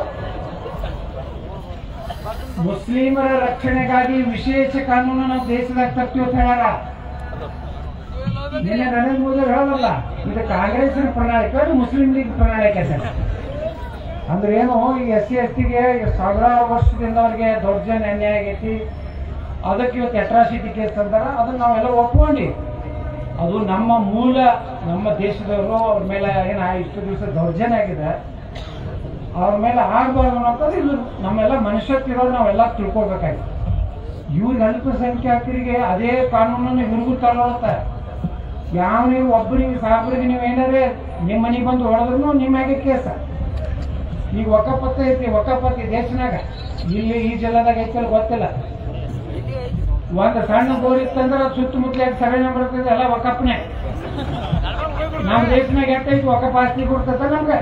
ಮುಸ್ಲಿಮರ ರಕ್ಷಣೆಗಾಗಿ ವಿಶೇಷ ಕಾನೂನು ನಾವು ದೇಶದಾಗ ತರ್ತೀವಿ ಅಂತ ಹೇಳ್ಯಾರ. ನಿನ್ನೆ ನರೇಂದ್ರ ಮೋದಿ ಹೇಳೋದಲ್ಲ, ಇದು ಕಾಂಗ್ರೆಸ್ನ ಪ್ರಣಾಳಿಕೆ, ಅದು ಮುಸ್ಲಿಂ ಲೀಗ್ ಪ್ರಣಾಳಿಕೆ ಅಂದ್ರೆ ಏನು, ಈ SC STಗೆ ಸಾವಿರಾರು ವರ್ಷದಿಂದ ಅವ್ರಿಗೆ ದೌರ್ಜನ್ಯ ಅನ್ಯಾಯ ಆಗೈತಿ. ಅದಕ್ಕೆ ಇವತ್ತು ಅಟ್ರಾಸಿಟಿ ಕೇಸ್ ಅಂತಾರ. ಅದನ್ನ ನಾವೆಲ್ಲ ಒಪ್ಕೊಂಡಿ, ಅದು ನಮ್ಮ ಮೂಲ ನಮ್ಮ ದೇಶದವರು ಅವ್ರ ಮೇಲೆ ಏನ ಇಷ್ಟು ದಿವಸ ದೌರ್ಜನ್ಯ ಆಗಿದೆ, ಅವ್ರ ಮೇಲೆ ಆಗ್ಬಾರ್ದು ಅನ್ನೋದು ಇದು ನಮ್ಮೆಲ್ಲ ಮನುಷ್ಯತ್ವಗಳು ನಾವೆಲ್ಲ ತಿಳ್ಕೊಬೇಕಾಗಿ. ಇವ್ರಿಗೆ ಅಲ್ಪಸಂಖ್ಯಾತರಿಗೆ ಅದೇ ಕಾನೂನನ್ನು ಇವ್ರಿಗೂ ತಗೊಳ್ತಾರೆ. ಯಾವ ನೀವು ಒಬ್ಬರಿಗೆ ಸಾಬ್ರಿಗೆ ನೀವು ಏನಾರೇ ನಿಮ್ಮ ಮನೆಗೆ ಬಂದು ಹೊಡೆದ್ರು ನಿಮಗೆ ಕೇಸ. ಈಗ ವಕಪತ್ತ ಐತಿ, ವಕಪತ್ತಿ ದೇಶನಾಗ ಇಲ್ಲಿ ಈ ಜಿಲ್ಲಾದಾಗ ಐತಲ್ಲ ಗೊತ್ತಿಲ್ಲ. ಒಂದು ಸಣ್ಣ ಬೋರ್ ಇತ್ತಂದ್ರೆ ಸುತ್ತಮುತ್ತಲ ಸರ್ವೆ ನಂಬರ್ ಇರ್ತದೆ, ಎಲ್ಲ ವಕಪ್ನೆ. ನಮ್ಮ ದೇಶನಾಗ ಎಷ್ಟೈತಿ ವಕಪ್ ಆಸ್ತಿ ಕೊಡ್ತದ ನಮ್ಗೆ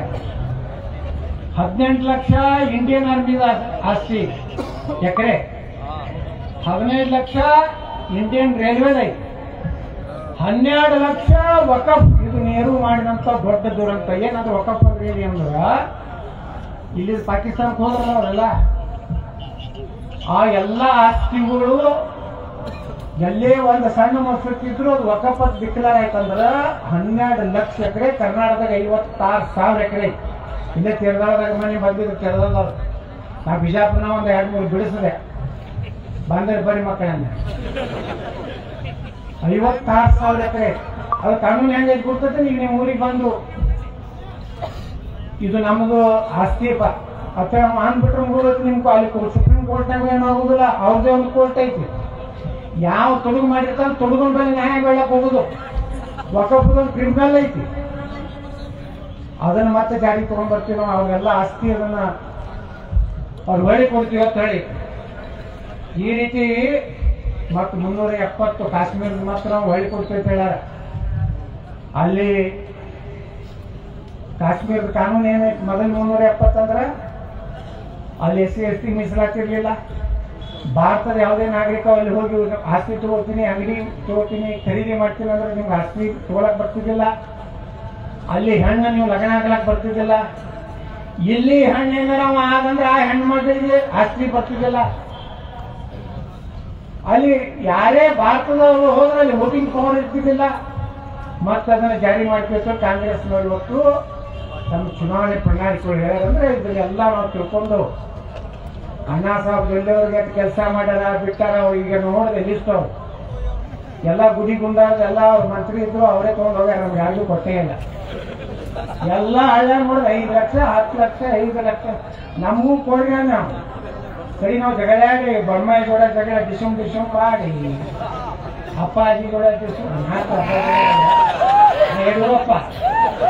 18 ಲಕ್ಷ ಇಂಡಿಯನ್ ಆರ್ಮಿದ ಆಸ್ತಿ ಎಕರೆ, 15 ಲಕ್ಷ ಇಂಡಿಯನ್ ರೈಲ್ವೇದ ಐತಿ, 12 ಲಕ್ಷ ವಕಫ್. ಇದು ನೆಹರು ಮಾಡಿದಂತ ದೊಡ್ಡ ದುರಂತ. ಏನಂದ್ರೆ ವಕಫ್ ಅಂದ್ರೆ ಅಂದ್ರ ಇಲ್ಲಿ ಪಾಕಿಸ್ತಾನಕ್ಕೆ ಹೋದ್ರಲ್ಲ ಅವರೆಲ್ಲ, ಆ ಎಲ್ಲ ಆಸ್ತಿಗಳು ಎಲ್ಲೇ ಒಂದು ಸಣ್ಣ ಮಸೂತಿದ್ರು ಅದು ವಕಫ್ ಡಿಕ್ಲೇರ್ ಆಯ್ತಂದ್ರ 12 ಲಕ್ಷ ಎಕರೆ. ಕರ್ನಾಟಕದಾಗ 56,000 ಎಕರೆ. ಇಲ್ಲೇ ತೆರದಾಳದಾಗ ಮನೆ ಬಂದಿದ್ರು, ತೆರದವ್ರು. ನಾ ಬಿಜಾಪುರನ ಒಂದು 2-3 ಬಿಡಿಸಿದೆ, ಬಂದ್ರೆ ಬರೀ ಮಕ್ಕಳನ್ನ 56,000 ಎಕರೆ. ಅದು ಕಾನೂನು ಹೆಂಗೆ ಕೊಡ್ತದೆ. ಈಗ ನೀವು ಊರಿಗೆ ಬಂದು ಇದು ನಮ್ಮದು ಆಸ್ತಿಯಪ್ಪ ಅಥವಾ ಅಂದ್ಬಿಟ್ರೆ ಮುಗಿದೈತಿ, ನಿಮ್ಗೆ ಅಲ್ಲಿ ಸುಪ್ರೀಂ ಕೋರ್ಟ್ನಾಗ ಏನಾಗುದಿಲ್ಲ, ಅವ್ರದೇ ಒಂದು ಕೋರ್ಟ್ ಐತಿ. ಯಾವ ತೊಡಗು ಮಾಡಿರ್ತಾನೆ ತೊಡಗೊಂಡ ಮೇಲೆ ನ್ಯಾಯ ಬೆಳಕ್ ಹೋಗುದು. ವಕಫದೊಂದು ಕ್ರಿಮಿನಲ್ ಐತಿ, ಅದನ್ನ ಮತ್ತೆ ಜಾರಿ ತಗೊಂಡ್ ಬರ್ತೀವಿ ನಾವು. ಅವೆಲ್ಲ ಆಸ್ತಿ ಅದನ್ನ ಅವ್ರು ಹೊಳಿ ಕೊಡ್ತೀವಿ ಅಂತ ಹೇಳಿ ಈ ರೀತಿ ಮತ್ತು 370 ಕಾಶ್ಮೀರದ ಮಾತ್ರ ನಾವು ಹೊಳಿ ಕೊಡ್ತೀವಿ ಅಂತ ಹೇಳ್ಯಾರ. ಅಲ್ಲಿ ಕಾಶ್ಮೀರದ ಕಾನೂನು ಏನೈತಿ, ಮೊದಲು 370 ಅಂದ್ರೆ ಅಲ್ಲಿ SC ST ಮೀಸಲಾತಿರ್ಲಿಲ್ಲ. ಭಾರತದ ಯಾವುದೇ ನಾಗರಿಕ ಅಲ್ಲಿ ಹೋಗಿ ಆಸ್ತಿ ತಗೋತೀನಿ, ಅಂಗಡಿ ತಗೋತೀನಿ, ಖರೀದಿ ಮಾಡ್ತೀನಿ ಅಂದ್ರೆ ನಿಮ್ಗೆ ಆಸ್ತಿ ತಗೊಳಕ್ ಬರ್ತಿದ್ದಿಲ್ಲ. ಅಲ್ಲಿ ಹೆಣ್ಣು ನೀವು ಲಗ್ನ ಆಗ್ಲಕ್ ಬರ್ತಿದ್ದಿಲ್ಲ. ಇಲ್ಲಿ ಹೆಣ್ಣು ಏನಾರ ಆದಂದ್ರೆ ಆ ಹೆಣ್ಣು ಮಕ್ಕಳಿಗೆ ಆಸ್ತಿ ಬರ್ತಿದ್ದಿಲ್ಲ. ಅಲ್ಲಿ ಯಾರೇ ಭಾರತದವರು ಹೋದ್ರೆ ಅಲ್ಲಿ ವೋಟಿಂಗ್ ಪವರ್ ಇರ್ತಿದ್ದಿಲ್ಲ. ಮತ್ತೆ ಅದನ್ನ ಜಾರಿ ಮಾಡ್ಬೇಕು ಕಾಂಗ್ರೆಸ್ನವ್ರು ಇವತ್ತು ನಮ್ಮ ಚುನಾವಣೆ ಪ್ರಣಾಳಿಕೆಗಳು ಹೇಳ್ಯಾರಂದ್ರೆ ಇದನ್ನೆಲ್ಲ ನಾವು ತಿಳ್ಕೊಂಡು ಅಣ್ಣಾ ಸಾಹೇಬ್ ಜೊಲ್ಲೆಯವ್ರಿಗೆ ಕೆಲಸ ಮಾಡ್ಯಾರ ಬಿಟ್ಟಾರ. ಈಗ ನೋಡಿದೆ ಲಿಸ್ಟ್ ಅವ್ರು ಎಲ್ಲ ಗುಡಿ ಗುಂಡಾದ ಎಲ್ಲ ಅವ್ರ ಮಂತ್ರಿ ಇದ್ರು, ಅವರೇ ತಗೊಂಡು ಹೋಗ್ಯಾರ, ನಮ್ಗೆ ಯಾರಿಗೂ ಕೊಟ್ಟೇ ಇಲ್ಲ. ಎಲ್ಲ ಹಳ್ಳ ನೋಡಿದ್ರೆ 5 ಲಕ್ಷ 10 ಲಕ್ಷ 5 ಲಕ್ಷ ನಮಗೂ ಕೊಡ್ರಿ ನಾವು. ಸರಿ ನಾವು ಜಗಳಾಡಿ ಬೊಮ್ಮಾಯಿ ಕೂಡ ಜಗಳ ಡಿಶುಮ್ ಮಾಡಿ ಅಪ್ಪಾಜಿ ಕೂಡ ಯಡಿಯೂರಪ್ಪ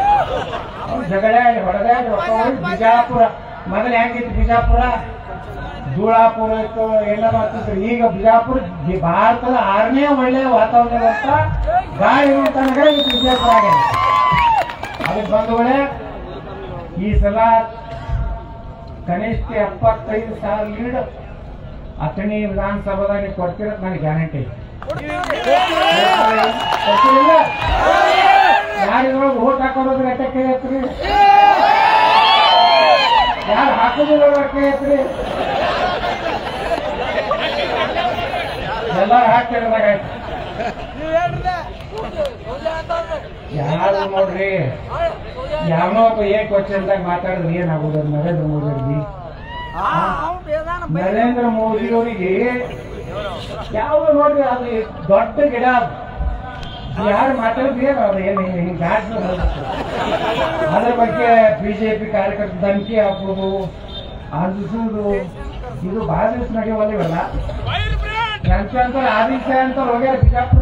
ಜಗಳಾಡಿ ಹೊಡೆದಾಡಿ ಬಿಜಾಪುರ ಮೊದಲು ಹೆಂಗಿತ್ತು ಬಿಜಾಪುರ ಧೂಳಾಪುರ ಇತ್ತು ಎಲ್ಲ ಮಾಡ್ತಿದ್ರು. ಈಗ ಬಿಜಾಪುರ ಭಾರತದ 6ನೇ ಒಳ್ಳೆಯ ವಾತಾವರಣ ಅಂತ ಗಾಳಿ ಇರುವಂತ ನಗರ ಇದು ಬಿಜಾಪುರ ಆಗಿದೆ. ಅದಕ್ಕೆ ಬಂಧುಗಳೇ ಈ ಸಲ ಕನಿಷ್ಠ 75,000 ಲೀಡ್ ಅಥಣಿ ವಿಧಾನಸಭಾದಾಗ ಕೊಡ್ತಿರೋದು ನನಗೆ ಗ್ಯಾರಂಟಿ. ಯಾರಿದ್ರೊಳಗೆ ಓಟ್ ಹಾಕೋದ್ರ ಅಟ್ಟಕ್ಕೆ ಐತ್ರಿ, ಯಾರು ಹಾಕೋದಿಲ್ಲ ಅಟ್ಟಕ್ಕೆ ಐತ್ರಿ, ಎಲ್ಲಾರು ಹಾಕಿರೋದಾಗ ಆಯ್ತು. ಯಾರು ನೋಡ್ರಿ ಯಾವನೋ ಒಬ್ಬ ಕ್ವಶನ್ದಾಗ ಮಾತಾಡಿದ್ರೆ ಏನಾಗೋದು ನರೇಂದ್ರ ಮೋದಿ ಅವ್ರಿಗೆ. ನರೇಂದ್ರ ಮೋದಿ ಅವರಿಗೆ ಯಾವ್ದು ನೋಡ್ರಿ ಅದು ದೊಡ್ಡ ಗಿಡ, ಯಾರು ಮಾತಾಡಿದ್ರೆ ಏನು ಏನು ಹಿಂಗೆ ಅದ್ರ ಬಗ್ಗೆ ಬಿಜೆಪಿ ಕಾರ್ಯಕರ್ತ ಧಮಕಿ ಹಾಕೋದು ಅಂದಿಸುದು ಇದು ಬಹಳ ದಿವಸ ನಡೆಯುವಲ್ಲ. ಅಂತ ಆದಿತ್ಯ ಅಂತ ಹೋಗ್ಯಾರ ಬಿಜಾಪುರ.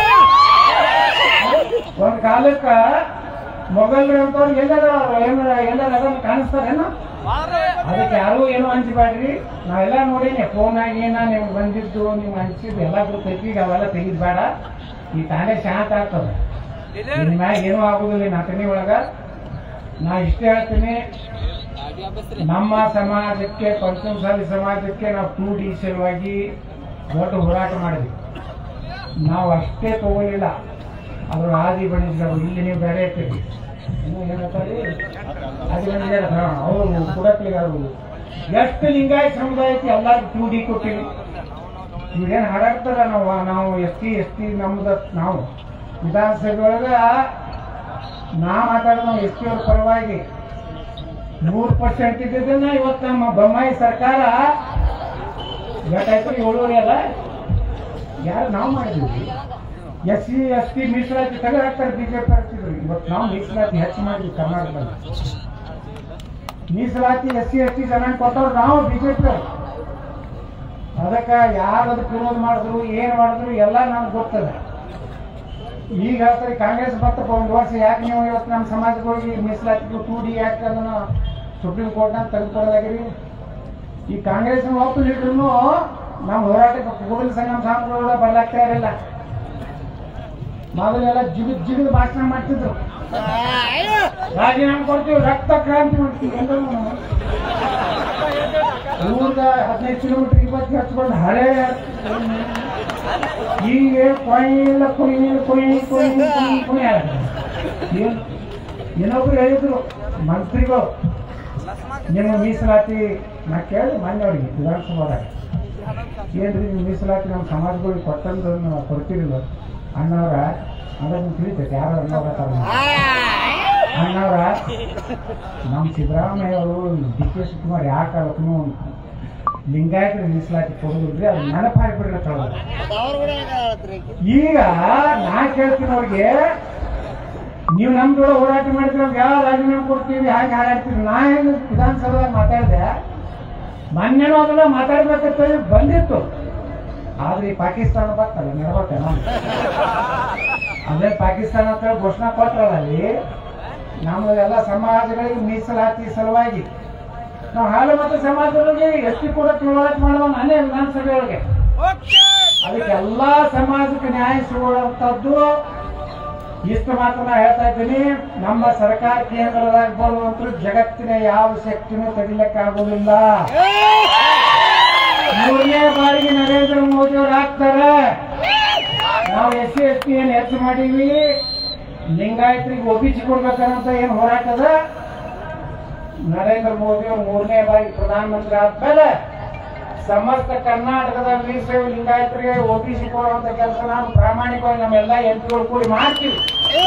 ಒಂದ್ ಕಾಲಕ್ಕ ಮೊಘಲ್ರು ಅಂತವ್ರು ಎಲ್ಲಾರ ಅದನ್ನ ಕಾಣಿಸ್ತಾರೇನು? ಅದಕ್ಕೆ ಯಾರು ಏನು ಹಂಚಬೇಡ್ರಿ. ನಾವೆಲ್ಲ ನೋಡೀನಿ ಫೋನಾಗಿ ನಿಮ್ಗೆ ಬಂದಿದ್ದು ನಿಮ್ಗೆ ಹಂಚಿದ್ದು ಎಲ್ಲ ಗೊತ್ತೈತಿ. ಈಗ ಅವೆಲ್ಲ ತೆಗಿದ್ ಬೇಡ, ಈ ತಾನೇ ಶಾಂತ ಆಗ್ತದ. ನಿಮ್ ಮ್ಯಾಗ ಏನೂ ಆಗುದಿಲ್ಲ. ನಟನಿ ಒಳಗ ನಾ ಇಷ್ಟೇ ಹೇಳ್ತೀನಿ, ನಮ್ಮ ಸಮಾಜಕ್ಕೆ ಪಂಚಮಸಾಲಿ ಸಮಾಜಕ್ಕೆ ನಾವು 2D ಸಲುವಾಗಿ ದೊಡ್ಡ ಹೋರಾಟ ಮಾಡಿದ್ವಿ. ನಾವು ಅಷ್ಟೇ ತಗೋಲಿಲ್ಲ, ಅದ್ರ ಆದಿ ಬಣಿಸ್ಗಳು ಇಲ್ಲಿ ನೀವು ಬೇರೆ ಇರ್ತೀವಿ ಏನಂತಾರೆ ಆದಿ ಬಣಿಸ್ಯಾರ ಅವರು ಕೊಡಕ್ಲಿಗೆ ಎಷ್ಟು ಲಿಂಗಾಯತ ಸಮುದಾಯ ಐತಿ ಎಲ್ಲಾರು 2D ಕೊಟ್ಟಿವಿ. ಇವ್ರೇನು ಹಾಡಾಡ್ತಾರ ನಾವು ಎಸ್ ಟಿ ನಮ್ದು ನಾವು ವಿಧಾನಸಭೆ ಒಳಗ ನಾ ಮಾತಾಡೋದು ನಾವು ಎಸ್ ಟಿ ಅವ್ರ ಪರವಾಗಿ 100% ಇದ್ದದನ್ನ ಇವತ್ತು ನಮ್ಮ ಬೊಮ್ಮಾಯಿ ಸರ್ಕಾರ ಎಷ್ಟಾಯ್ತು 7 ಅಲ್ಲ ಯಾರು ನಾವು ಮಾಡಿದ್ವಿ. SC ST ಮೀಸಲಾತಿ ತೆಗೆದು ಹಾಕ್ತಾರೆ ಬಿಜೆಪಿ ಹಾಕ್ತಿದ್ರು. ಇವತ್ತು ನಾವು ಮೀಸಲಾತಿ ಹೆಚ್ಚು ಮಾಡಿದ್ವಿ ಕರ್ನಾಟಕದಲ್ಲಿ. ಮೀಸಲಾತಿ SC ST ಜನ ಕೊಟ್ಟವ್ರು ನಾವು ಬಿಜೆಪಿ. ಅದಕ್ಕೆ ಯಾರು ಅದಕ್ಕೆ ವಿರೋಧ ಮಾಡಿದ್ರು ಏನ್ ಮಾಡಿದ್ರು ಎಲ್ಲ ನಮ್ಗೆ ಗೊತ್ತದ. ಈಗ ಹೇಳ್ತಾರೆ ಕಾಂಗ್ರೆಸ್ ಬರ್ತಪ್ಪ 1 ವರ್ಷ ಯಾಕೆ ನೀವು ಇವತ್ತು ನಮ್ಮ ಸಮಾಜಗಳಿಗೆ ಮೀಸಲಾತಿ 2D ಯಾಕೆ ಅದನ್ನ ಸುಪ್ರೀಂ ಕೋರ್ಟ್ನಾಗ ತೆಗೆದುಕೊಳ್ಳಲಾಗಿರಿ. ಈ ಕಾಂಗ್ರೆಸ್ ಒಪ್ಪು ಲೀಡ್ರು ನಮ್ಮ ಹೋರಾಟಕ್ಕೆ ಕೂಡಲ ಸಂಗಮ ಸ್ವಾಮಿಗಳ ಬರ್ಲಾಗ್ತಾ ಇರಲಿಲ್ಲ. ಮೊದಲೆಲ್ಲ ಜಿಗಿದು ಭಾಷಣ ಮಾಡ್ತಿದ್ರು, ರಾಜೀನಾಮೆ ಕೊಡ್ತೀವಿ, ರಕ್ತ ಕ್ರಾಂತಿ ಮಾಡ್ತೀವಿ. ಊರ್ಗ 15 ಕಿಲೋಮೀಟರ್ 20 ಹಚ್ಕೊಂಡು ಹಳೆ ಈಗ ಕೊಯ್ಲ ಕೊಯ್ ಇನ್ನೊಬ್ರು ಹೇಳಿದ್ರು ಮಂತ್ರಿಗಳು, ನಿಮ್ಮ ಮೀಸಲಾತಿ ನಾ ಕೇಳಿ ಮನೆಯವ್ರಿಗೆ ವಿಧಾನಸಭಾದಾಗ ಏನ್ರಿ ನೀವು ಮೀಸಲಾತಿ ನಮ್ಮ ಸಮಾಜಗಳಿಗೆ ಕೊಟ್ಟಂದು ಕೊಡ್ತಿರಲಿಲ್ಲ ಅಣ್ಣವ್ರ. ಅದನ್ನು ತಿಳಿತೈತೆ ಯಾರು ಅಣ್ಣವ್ರ ನಮ್ಮ ಸಿದ್ದರಾಮಯ್ಯ ಅವರು DK ಶಿವಕುಮಾರ್ ಯಾಕೆ ಅದಕ್ಕೂ ಲಿಂಗಾಯತರ ಮೀಸಲಾತಿ ಕೊಡೋದಿಲ್ರಿ, ಅದು ನೆನಪಾಗ್ಬಿಡ್ರಿ. ಈಗ ನಾ ಕೇಳ್ತೀನಿ ಅವ್ರಿಗೆ, ನೀವು ನಮ್ದೊಳಗೆ ಹೋರಾಟ ಮಾಡಿದ್ರೆ ನಮ್ಗೆ ಯಾವ ರಾಜೀನಾಮೆ ಕೊಡ್ತೀವಿ ಹಾಗೆ ಹಾರಾಡ್ತೀವಿ. ನಾ ಏನು ವಿಧಾನಸಭೆದಾಗ ಮಾತಾಡಿದೆ, ಮೊನ್ನೆನೂ ಅದೆಲ್ಲ ಮಾತಾಡ್ಬೇಕಂತ ಬಂದಿತ್ತು. ಆದ್ರೆ ಈ ಪಾಕಿಸ್ತಾನ ಬರ್ತಾರೆ ನಡ್ಬೇಕಲ್ಲ, ಅದೇ ಪಾಕಿಸ್ತಾನ ಅಂತ ಘೋಷಣೆ ಕೊಟ್ಟರಲ್ಲ ಅಲ್ಲಿ ನಮ್ಮದೆಲ್ಲ ಸಮಾಜಗಳಿಗೆ ಮೀಸಲಾತಿ ಸಲುವಾಗಿ ನಾವು ಹಾಲು ಮತ್ತು ಸಮಾಜದೊಳಗೆ ಎಷ್ಟು ಕೂಡ ತಿಳುವಳಿಕೆ ಮಾಡುವ ನಾನೇ ವಿಧಾನಸಭೆ ಒಳಗೆ. ಅದಕ್ಕೆ ಎಲ್ಲಾ ಸಮಾಜಕ್ಕೆ ನ್ಯಾಯ ಸಿಗುವಂತದ್ದು ಇಷ್ಟು ಮಾತ್ರ ನಾ ಹೇಳ್ತಾ ಇದ್ದೀನಿ. ನಮ್ಮ ಸರ್ಕಾರ ಕೇಂದ್ರದಾಗ ಬರುವಂತೂ ಜಗತ್ತಿನ ಯಾವ ಶಕ್ತಿನೂ ತಡಿಲಿಕ್ಕಾಗೋದಿಲ್ಲ. 3ನೇ ಬಾರಿಗೆ ನರೇಂದ್ರ ಮೋದಿ ಅವರು ಆಗ್ತಾರೆ. ನಾವು SC ST ಏನ್ ಹೆಚ್ಚು ಮಾಡೀವಿ, ಲಿಂಗಾಯತರಿಗೆ OBC ಕೊಡ್ಬೇಕಂತ ಏನ್ ಹೋರಾಟ ಅದ. ನರೇಂದ್ರ ಮೋದಿ ಅವರು 3ನೇ ಬಾರಿ ಪ್ರಧಾನಮಂತ್ರಿ ಆದ್ಮೇಲೆ ಸಮಸ್ತ ಕರ್ನಾಟಕದ ಮೀಸಲು ಲಿಂಗಾಯತರಿಗೆ OBC ಕೊಡುವಂತ ಕೆಲಸ ನಾವು ಪ್ರಾಮಾಣಿಕವಾಗಿ ನಮ್ಮೆಲ್ಲ MP ಕೂಡಿ ಮಾಡ್ತೀವಿ.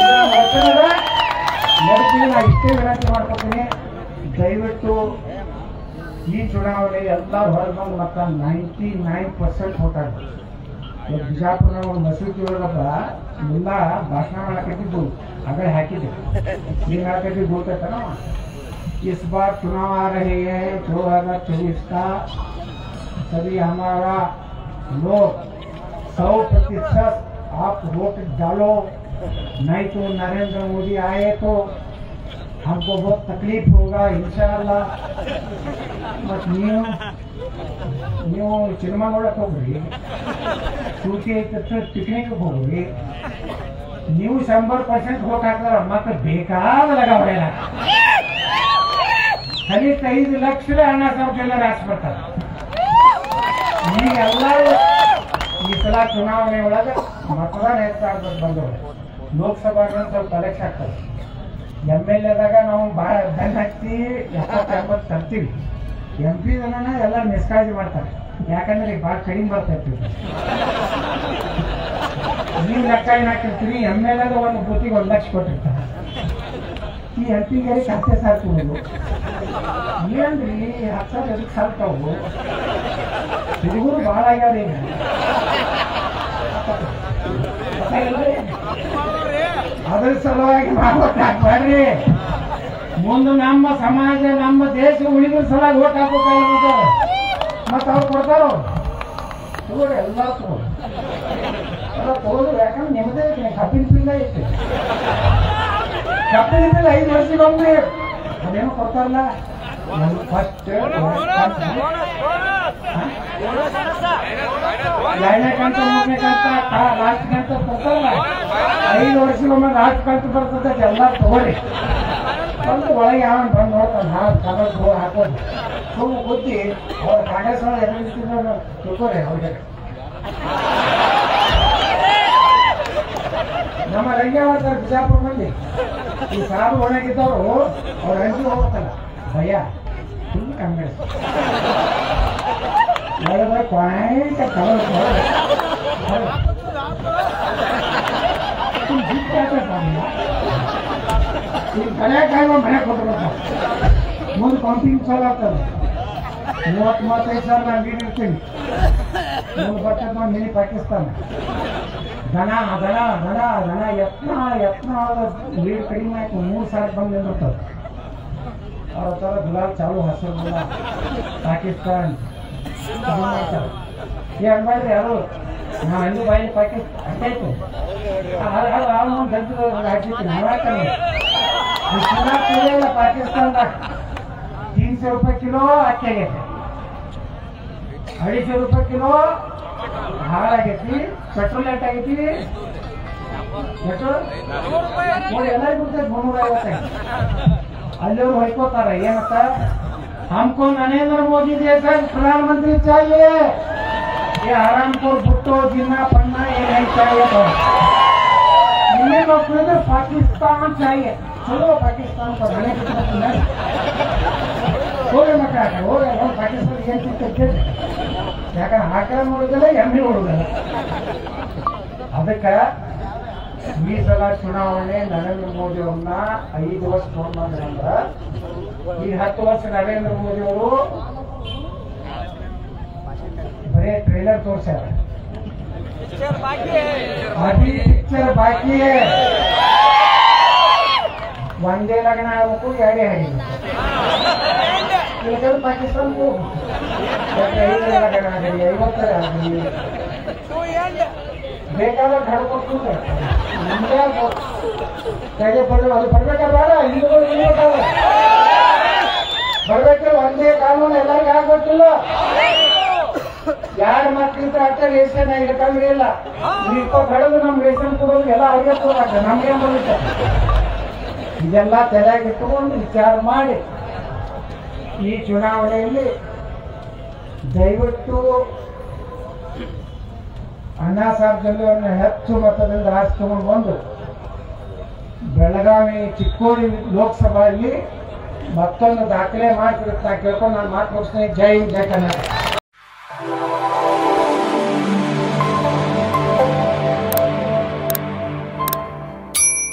ನಡೀತೀವಿ. ನಾ ಇಷ್ಟೇ ವಿನಂತಿ ಮಾಡ್ಕೊತೀನಿ, ದಯವಿಟ್ಟು ಈ ಚುನಾವಣೆ ಎಲ್ಲರೂ ಹೊರಗೆ ಬಂದು ಮತ್ತ 99% ವೋಟ್ ಆಗ್ತದೆ. ಬಿಜಾಪುರ ಒಂದು ಮಸೂತಿ ಒಳಗಪ್ಪ ಎಲ್ಲ ಭಾಷಣ ಮಾಡಕತ್ತಿದ್ದು ಆಗಲೇ ಹಾಕಿದ್ದೆ. ಏನು ಹಾಕಿದ್ದು ಗೊತ್ತೈತನ, इस बार चुनाव आ रहे हैं 2024 का, सभी हमारा लोग 100% आप वोट डालो, नहीं तो नरेंद्र मोदी आए तो हमको बहुत तकलीफ होगा इंशाअल्लाह मत ನೀವು ಸಿನಿಮಾ ನೋಡಕ್ ಹೋಗ್ರಿ ಶೂಟಿ ಪಿಕ್ನಿಕ್ ಹೋಗ್ರಿ ನೀವು 100% ವೋಟ್ ಹಾಕಿದ್ರೆ ಮತ್ತೆ ಬೇಕಾದ ಲಗಾವಣೆ ಕನಿಷ್ಠ 5 ಲಕ್ಷ ಹಣ ಸಾವುಕೆಲ್ಲ ರಾಜ್ಬಿಡ್ತಾರೆ ಈಗೆಲ್ಲರೂ ಈ ಸಲ ಚುನಾವಣೆ ಒಳಗೆ ಮತದಾನ ಹೆಚ್ಚಾಗ್ಬೇಕು ಬಂದವರು ಲೋಕಸಭಾ ಸ್ವಲ್ಪ ಕಲೆಕ್ಷನ್ ಆಗ್ತದೆ MLAದಾಗ ನಾವು ಭಾಳ ಬೆನ್ನ ಹತ್ತಿ 70-80 ತರ್ತೀವಿ MP ಜನನ ಎಲ್ಲ ನಿಷ್ಕಾಳಜಿ ಮಾಡ್ತಾರೆ ಯಾಕಂದ್ರೆ ಈಗ ಭಾಳ ಕಡಿಮೆ ಬರ್ತಾ ಇರ್ತೀವಿ ನೀವು ಲೆಕ್ಕ ಏನು ಹಾಕಿರ್ತೀರಿ MLAದ ಒಂದು ಬೂತಿಗೆ 1 ಲಕ್ಷ ಕೊಟ್ಟಿರ್ತಾರೆ ಈ MP ಗಾರಿ ಖಾತೆ ಸಾಕ್ತಿದ್ರು ಏನ್ರಿ 10,000 ಎದಕ್ಕೆ ಸಾಲ್ತಾವು ಹುಡುಗರು ಭಾಳ ಆಗ್ಯಾರ ಈಗ ಅದ್ರ ಸಲುವಾಗಿ ಓಟ್ ಹಾಕ್ಬೇಡ್ರಿ ಮುಂದೆ ನಮ್ಮ ಸಮಾಜ ನಮ್ಮ ದೇಶ ಉಳಿದ್ರ ಸಲುವಾಗಿ ಓಟ್ ಹಾಕೋಕ್ಕಾಗ ಮತ್ತೆ ಅವ್ರು ಕೊಡ್ತಾರ ತಗೋರಿ ಎಲ್ಲರೂ ತಗೋರಿ ಎಲ್ಲ ತಗೋದು ಯಾಕಂದ್ರೆ ನಿಮ್ಮದೇ ಐತೆ ಕಬ್ಬಿನ ಬಿಲ್ ಐತೆ ಕಬ್ಬಿನ ಬಿಲ್ 5 ವರ್ಷಕ್ಕೊಮ್ಮೆ ಅದೇನೋ ಕೊಡ್ತಾರಲ್ಲ ಫಸ್ಟ್ 2ನೇ ಕಂತ 3ನೇ ಕಂತ ಲಾಸ್ಟ್ ಕಂತ ಕೊಡ್ತಾರಲ್ಲ 5 ವರ್ಷಕ್ಕೊಮ್ಮೆ ಲಾಸ್ಟ್ ಕಂತ ಬರ್ತದೆ ಎಲ್ಲ ತಗೋರಿ ಬಂದು ಒಳಗೆ ಯಾವ ಬಂದು ನೋಡ್ತಾನೆ ನಾವು ಕಲರ್ ಬೋರ್ ಹಾಕೋದು ಸುಮ್ಮ ಬುದ್ಧಿ ಅವ್ರ ಕಾಂಗ್ರೆಸ್ ಒಳಗೆ ಎದುರಿಸ್ತಿದ್ರು ತಿಳ್ಕೋರಿ ಅವ್ರಿಗೆ ನಮ್ಮ ರಂಗೆ ಮಾಡ್ತಾರೆ ಬಿಜಾಪುರ ಮಂದಿ ಈ ಸಾರು ಒಣಗಿದ್ದವರು ಅವ್ರ ಹಂಚಿ ಹೋಗ್ತಾರ ಭಯ ಫುಲ್ ಕಾಂಗ್ರೆಸ್ ಒಳಗೆ ಕ್ವಾಂಟ ಕಲರ್ ಈಗ ಕಳೆಕಾಯಿ ಮನೆ ಕೊಟ್ಟಿರ್ತಾರೆ ಮುಂದೆ ಪಂಪಿಂಗ್ ಚಾಲು ಆಗ್ತದೆ 30-35 ಸಾವಿರ ನಾನು ನೀಡಿರ್ತೀನಿ ಮುಂದೆ ಬರ್ತದೆ ನೋಡಿ ಮಿನಿ ಪಾಕಿಸ್ತಾನ ದನ ದನ ದನ ದನ ಯತ್ನಾಳ ಲೀಡ್ ಕಡಿಮೆ ಆಯ್ತು 3,000 ಬಂದು ನಿಂದಿರ್ತದೆ ಅವ್ರ ಥರ ಗುಲಾಬ್ ಚಾಲು ಹಸಿರು ಗುಲಾಬ್ ಪಾಕಿಸ್ತಾನ್ ಏನ್ ಮಾಡಿದ್ರೆ ಯಾರು ನಾ ಅಂದು ಬಾಯಿ ಪಾಕಿಸ್ತಾನ ಅಟ್ಟಾಯ್ತು ಗಂಟು ಹಾಕಿತ್ತು ನಾವಾಕಲ್ಲ ಪಾಕಿಸ್ತಾನದಾಗ 300 ರೂಪಾಯಿ ಕಿಲೋ ಅಕ್ಕಿ ಆಗೈತೆ 250 ರೂಪಾಯಿ ಕಿಲೋ ಹಾಳಾಗೈತಿ ಪೆಟ್ರೋಲ್ ರೇಟ್ ಆಗೈತಿ ಪೆಟ್ರೋಲ್ ಎಲ್ಲರಿಗೂ ಬಿಡ್ತೈತೆ 350 ಅಲ್ಲಿಯವ್ರು ಹೊಯ್ಕೋತಾರ ಏನಂತ हमको नरेंद्र मोदी जैसा प्रधानमंत्री चाहिए ये हरामखोर भुट्टो जिन्ना पन्ना ये नहीं चाहिए तो इन्हें लोग पाकिस्तान चाहिए चलो पाकिस्तान को रहने की हो गए मत हो गए पाकिस्तान ಏನ್ ಸಿಗ್ತೈತೆ ಯಾಕಂದ್ರೆ ಹಾಕಿ ನೋಡಿದಲ್ಲ ಎಮ್ಮೆ ನೋಡುದಲ್ಲ ಅದಕ್ಕೆ ಈ ಸಲ ಚುನಾವಣೆ ನರೇಂದ್ರ ಮೋದಿ ಅವ್ರನ್ನ 5 ವರ್ಷ ನೋಡ್ಬಂದ್ರೆ ಈ 10 ವರ್ಷ ನರೇಂದ್ರ ಮೋದಿ ಅವರು ಬರೇ ಟ್ರೇಲರ್ ತೋರ್ಸ್ಯಾರ ಪಿಕ್ಚರ್ ಬಾಕಿ ಒಂದೇ ಲಗ್ನ ಆಗ್ಬೇಕು 2 ಹಾಡಿ ಪಾಕಿಸ್ತಾನ ಹೋಗು 5 ಲಗ್ನ ಆಗಲಿ 50 ಆಗಲಿ ಬೇಕಾದ ಕಡ್ಕೊಡ್ತೀನಿ ನಮ್ಗೆ ಕೈಗೆ ಬರಲ್ಲ ಅದು ಬರ್ಬೇಕಾದ್ರೆ ಹಿಂದೂಗಳು ಬರ್ಬೇಕಾದ್ರೆ ಒಂದೇ ಕಾನೂನು ಎಲ್ಲರಿಗೂ ಆಗ್ಬೇಕಿಲ್ಲ ಯಾರ ಮಕ್ಕಳಿಂದ ಅರ್ಥ ರೇಷನ್ ಇಟ್ಕೊಂಡ್ರೆ ಇಲ್ಲ ನೀವು ಕಳೆದು ನಮ್ ರೇಷನ್ ಕೊಡೋದು ಎಲ್ಲ ಅವ್ರಿಗೆ ಕೊಡಾಕ ನಮ್ಗೆ ಬರುತ್ತೆ ಇದೆಲ್ಲ ತಲೆಯಾಗಿ ಇಟ್ಟುಕೊಂಡು ವಿಚಾರ ಮಾಡಿ ಈ ಚುನಾವಣೆಯಲ್ಲಿ ದಯವಿಟ್ಟು ಅಣ್ಣಾ ಸಾಹೇಬ್ ಜೊಲ್ಲೆ ಅವ್ರನ್ನ ಹೆಚ್ಚು ಮತದಿಂದ ಆರಿಸಿ ತಗೊಂಡು ಬಂದು ಬೆಳಗಾವಿ ಚಿಕ್ಕೋಡಿ ಲೋಕಸಭೆಯಲ್ಲಿ ಮತ್ತೊಂದು ದಾಖಲೆ ಮಾಡ್ತಿರುತ್ತೆ ನಾ ಕೇಳ್ಕೊಂಡು ನಾನು ಮಾತು ಮುಗಿಸ್ತೀನಿ. ಜೈ ಹಿಂದ್, ಜೈ ಕರ್ನಾಟಕ.